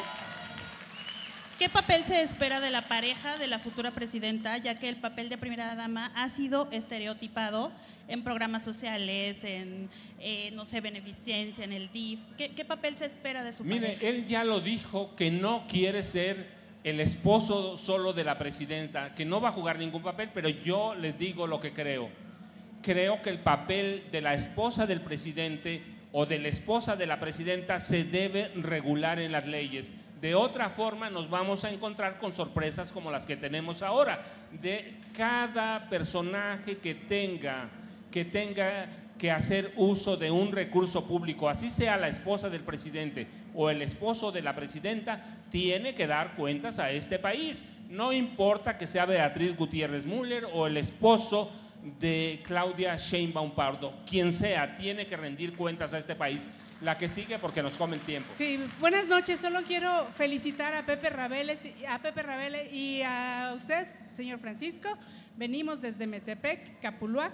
se espera de la pareja de la futura presidenta, ya que el papel de primera dama ha sido estereotipado en programas sociales, en, no sé, beneficencia, en el DIF? ¿Qué papel se espera de su pareja? Mire, él ya lo dijo, que no quiere ser el esposo solo de la presidenta, que no va a jugar ningún papel, pero yo les digo lo que creo. Creo que el papel de la esposa del presidente o de la esposa de la presidenta se debe regular en las leyes. De otra forma nos vamos a encontrar con sorpresas como las que tenemos ahora, de cada personaje que tenga que hacer uso de un recurso público, así sea la esposa del presidente o el esposo de la presidenta, tiene que dar cuentas a este país. No importa que sea Beatriz Gutiérrez Müller o el esposo de Claudia Sheinbaum Pardo, quien sea, tiene que rendir cuentas a este país. La que sigue, porque nos come el tiempo. Sí, buenas noches. Solo quiero felicitar a Pepe Rabele y a usted, señor Francisco. Venimos desde Metepec, Capuluac,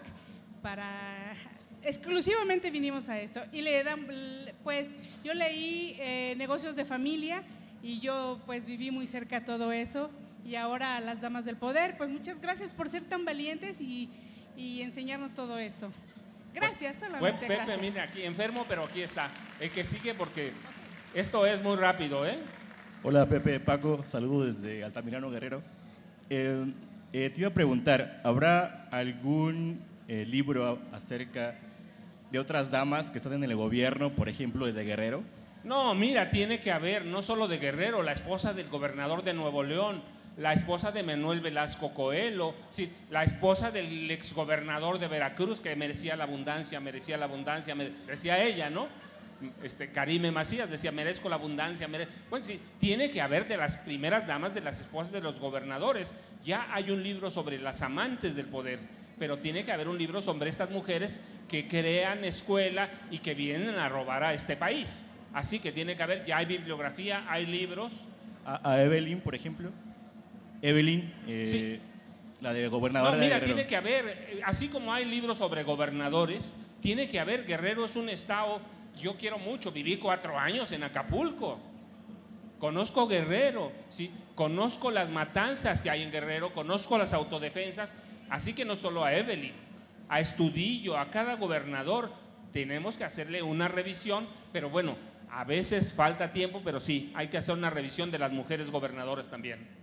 exclusivamente vinimos a esto. Y pues yo leí Negocios de Familia y yo pues viví muy cerca todo eso. Y ahora a las damas del poder, pues muchas gracias por ser tan valientes y enseñarnos todo esto. Gracias, solamente Pepe, gracias. mire, aquí enfermo, pero aquí está. El que sigue, porque esto es muy rápido, ¿eh? Hola, Pepe, Paco, saludos desde Altamirano, Guerrero. Te iba a preguntar, ¿habrá algún libro acerca de otras damas que están en el gobierno, por ejemplo, de Guerrero? No, mira, tiene que haber, no solo de Guerrero, la esposa del gobernador de Nuevo León, la esposa de Manuel Velasco Coelho, sí, la esposa del exgobernador de Veracruz, que merecía la abundancia, decía ella, ¿no? Karime Macías decía, merezco la abundancia. Bueno, sí, tiene que haber de las primeras damas, de las esposas de los gobernadores. Ya hay un libro sobre las amantes del poder, pero tiene que haber un libro sobre estas mujeres que crean escuela y que vienen a robar a este país. Así que tiene que haber, ya hay bibliografía, hay libros. A Evelyn, por ejemplo. Evelyn, sí. La de gobernadora de Guerrero. Tiene que haber, así como hay libros sobre gobernadores, tiene que haber. Guerrero es un estado, yo quiero mucho, viví 4 años en Acapulco, conozco Guerrero, ¿sí? Conozco las matanzas que hay en Guerrero, conozco las autodefensas, así que no solo a Evelyn, a Estudillo, a cada gobernador, tenemos que hacerle una revisión, pero bueno, a veces falta tiempo, pero sí, hay que hacer una revisión de las mujeres gobernadoras también.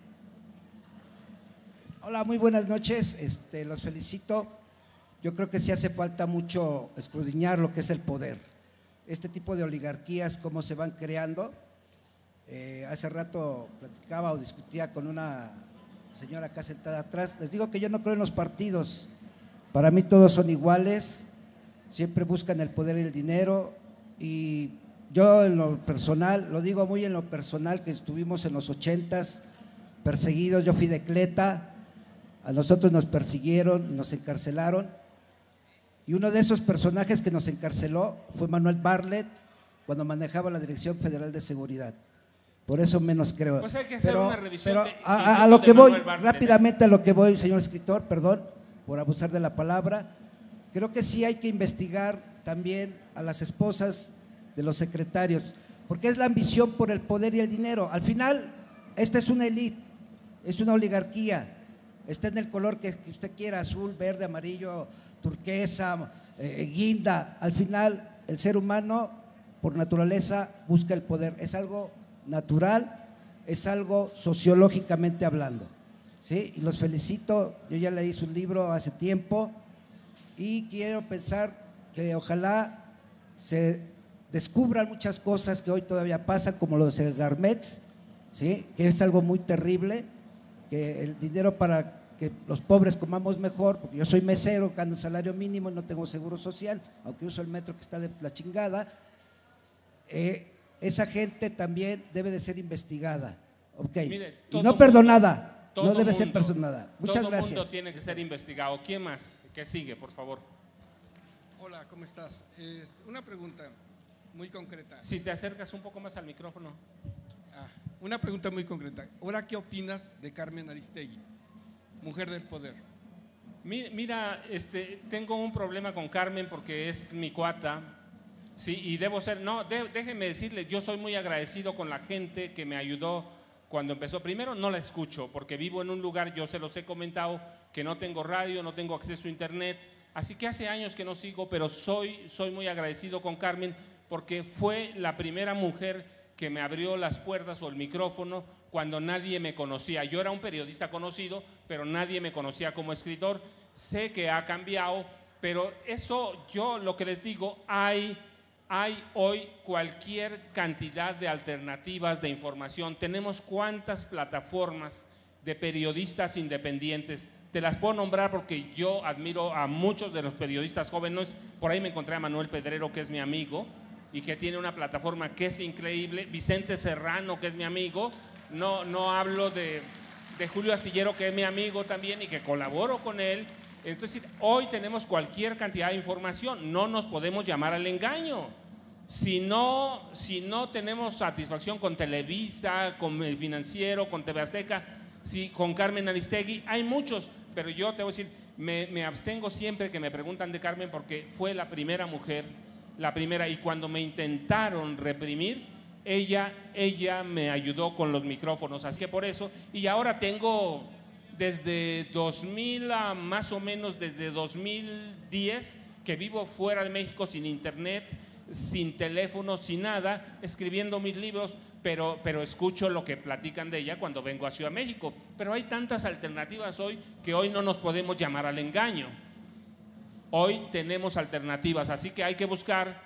Hola, muy buenas noches, los felicito. Yo creo que sí hace falta mucho escudriñar lo que es el poder. este tipo de oligarquías, cómo se van creando. Hace rato platicaba o discutía con una señora acá sentada atrás. Les digo que yo no creo en los partidos. Para mí todos son iguales, siempre buscan el poder y el dinero, y yo en lo personal, lo digo muy en lo personal, que estuvimos en los 80s perseguidos, yo fui de Cleta, a nosotros nos persiguieron y nos encarcelaron, y uno de esos personajes que nos encarceló fue Manuel Bartlett, cuando manejaba la Dirección Federal de Seguridad. Por eso menos creo. Pues hay que hacer una revisión a lo que voy, Bartlett, rápidamente a lo que voy, señor escritor, perdón por abusar de la palabra, creo que sí hay que investigar también a las esposas de los secretarios, porque es la ambición por el poder y el dinero. Al final, esta es una élite, es una oligarquía, está en el color que usted quiera, azul, verde, amarillo, turquesa, guinda. Al final, el ser humano, por naturaleza, busca el poder. Es algo natural, es algo sociológicamente hablando. ¿Sí? Y los felicito, yo ya leí su libro hace tiempo y quiero pensar que ojalá se descubran muchas cosas que hoy todavía pasan, como lo de Garmex, ¿sí? Que es algo muy terrible, que el dinero para que los pobres comamos mejor, porque yo soy mesero, gano salario mínimo, no tengo seguro social, aunque uso el metro que está de la chingada, esa gente también debe de ser investigada, ¿ok? Mire, y no perdonada. No debe ser personada. Muchas gracias. Todo mundo tiene que ser investigado. ¿Quién más? ¿Qué sigue, por favor? Hola, ¿cómo estás? Una pregunta muy concreta. Si te acercas un poco más al micrófono. Una pregunta muy concreta. Ahora, ¿qué opinas de Carmen Aristegui, mujer del poder? Mira, tengo un problema con Carmen porque es mi cuata. Sí, y debo ser, no, déjenme decirles, yo soy muy agradecido con la gente que me ayudó cuando empezó. Primero, no la escucho porque vivo en un lugar, yo se los he comentado, que no tengo radio, no tengo acceso a internet, así que hace años que no sigo, pero soy muy agradecido con Carmen porque fue la primera mujer que me abrió las puertas o el micrófono cuando nadie me conocía. Yo era un periodista conocido, pero nadie me conocía como escritor. Sé que ha cambiado, pero eso, yo lo que les digo, hay hoy cualquier cantidad de alternativas de información. Tenemos cuántas plataformas de periodistas independientes. Te las puedo nombrar porque yo admiro a muchos de los periodistas jóvenes. Por ahí me encontré a Manuel Pedrero, que es mi amigo y que tiene una plataforma que es increíble. Vicente Serrano, que es mi amigo. No hablo de Julio Astillero, que es mi amigo también y que colaboro con él. Entonces, hoy tenemos cualquier cantidad de información, no nos podemos llamar al engaño. Si no tenemos satisfacción con Televisa, con El Financiero, con TV Azteca, con Carmen Aristegui, hay muchos, pero yo te voy a decir, me abstengo siempre que me preguntan de Carmen porque fue la primera mujer, y cuando me intentaron reprimir, ella me ayudó con los micrófonos, así que por eso, y ahora tengo desde 2000 a más o menos desde 2010 que vivo fuera de México sin internet, sin teléfono, sin nada, escribiendo mis libros, pero escucho lo que platican de ella cuando vengo a Ciudad de México. Pero hay tantas alternativas hoy que hoy no nos podemos llamar al engaño. Hoy tenemos alternativas, así que hay que buscar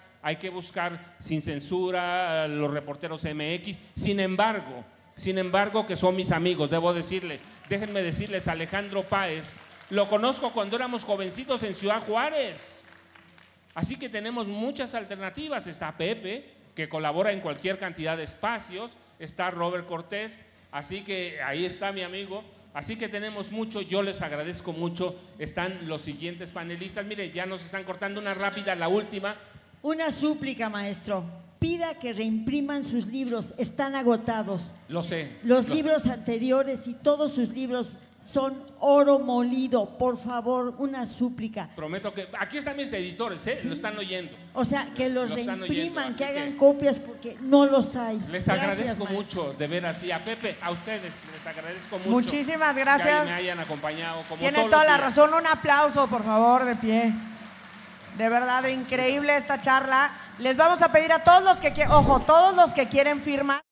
sin censura, los reporteros MX. Sin embargo, que son mis amigos, déjenme decirles, Alejandro Páez, lo conozco cuando éramos jovencitos en Ciudad Juárez. Así que tenemos muchas alternativas. Está Pepe, que colabora en cualquier cantidad de espacios, está Robert Cortés, así que ahí está mi amigo. Así que tenemos mucho, yo les agradezco mucho. Están los siguientes panelistas. Mire, ya nos están cortando una rápida, la última. Una súplica, maestro. Pida que reimpriman sus libros, están agotados. Lo sé. Los libros anteriores y todos sus libros son oro molido. Por favor, una súplica. Prometo que… Aquí están mis editores, ¿sí? Lo están oyendo. O sea, que los reimpriman, oyendo, que hagan copias porque no los hay. Les agradezco mucho, de veras. Y a Pepe, a ustedes, les agradezco mucho. Muchísimas gracias. Que me hayan acompañado. Tiene toda la razón. Un aplauso, por favor, de pie. De verdad, increíble esta charla. Les vamos a pedir a todos los que quieren firmar.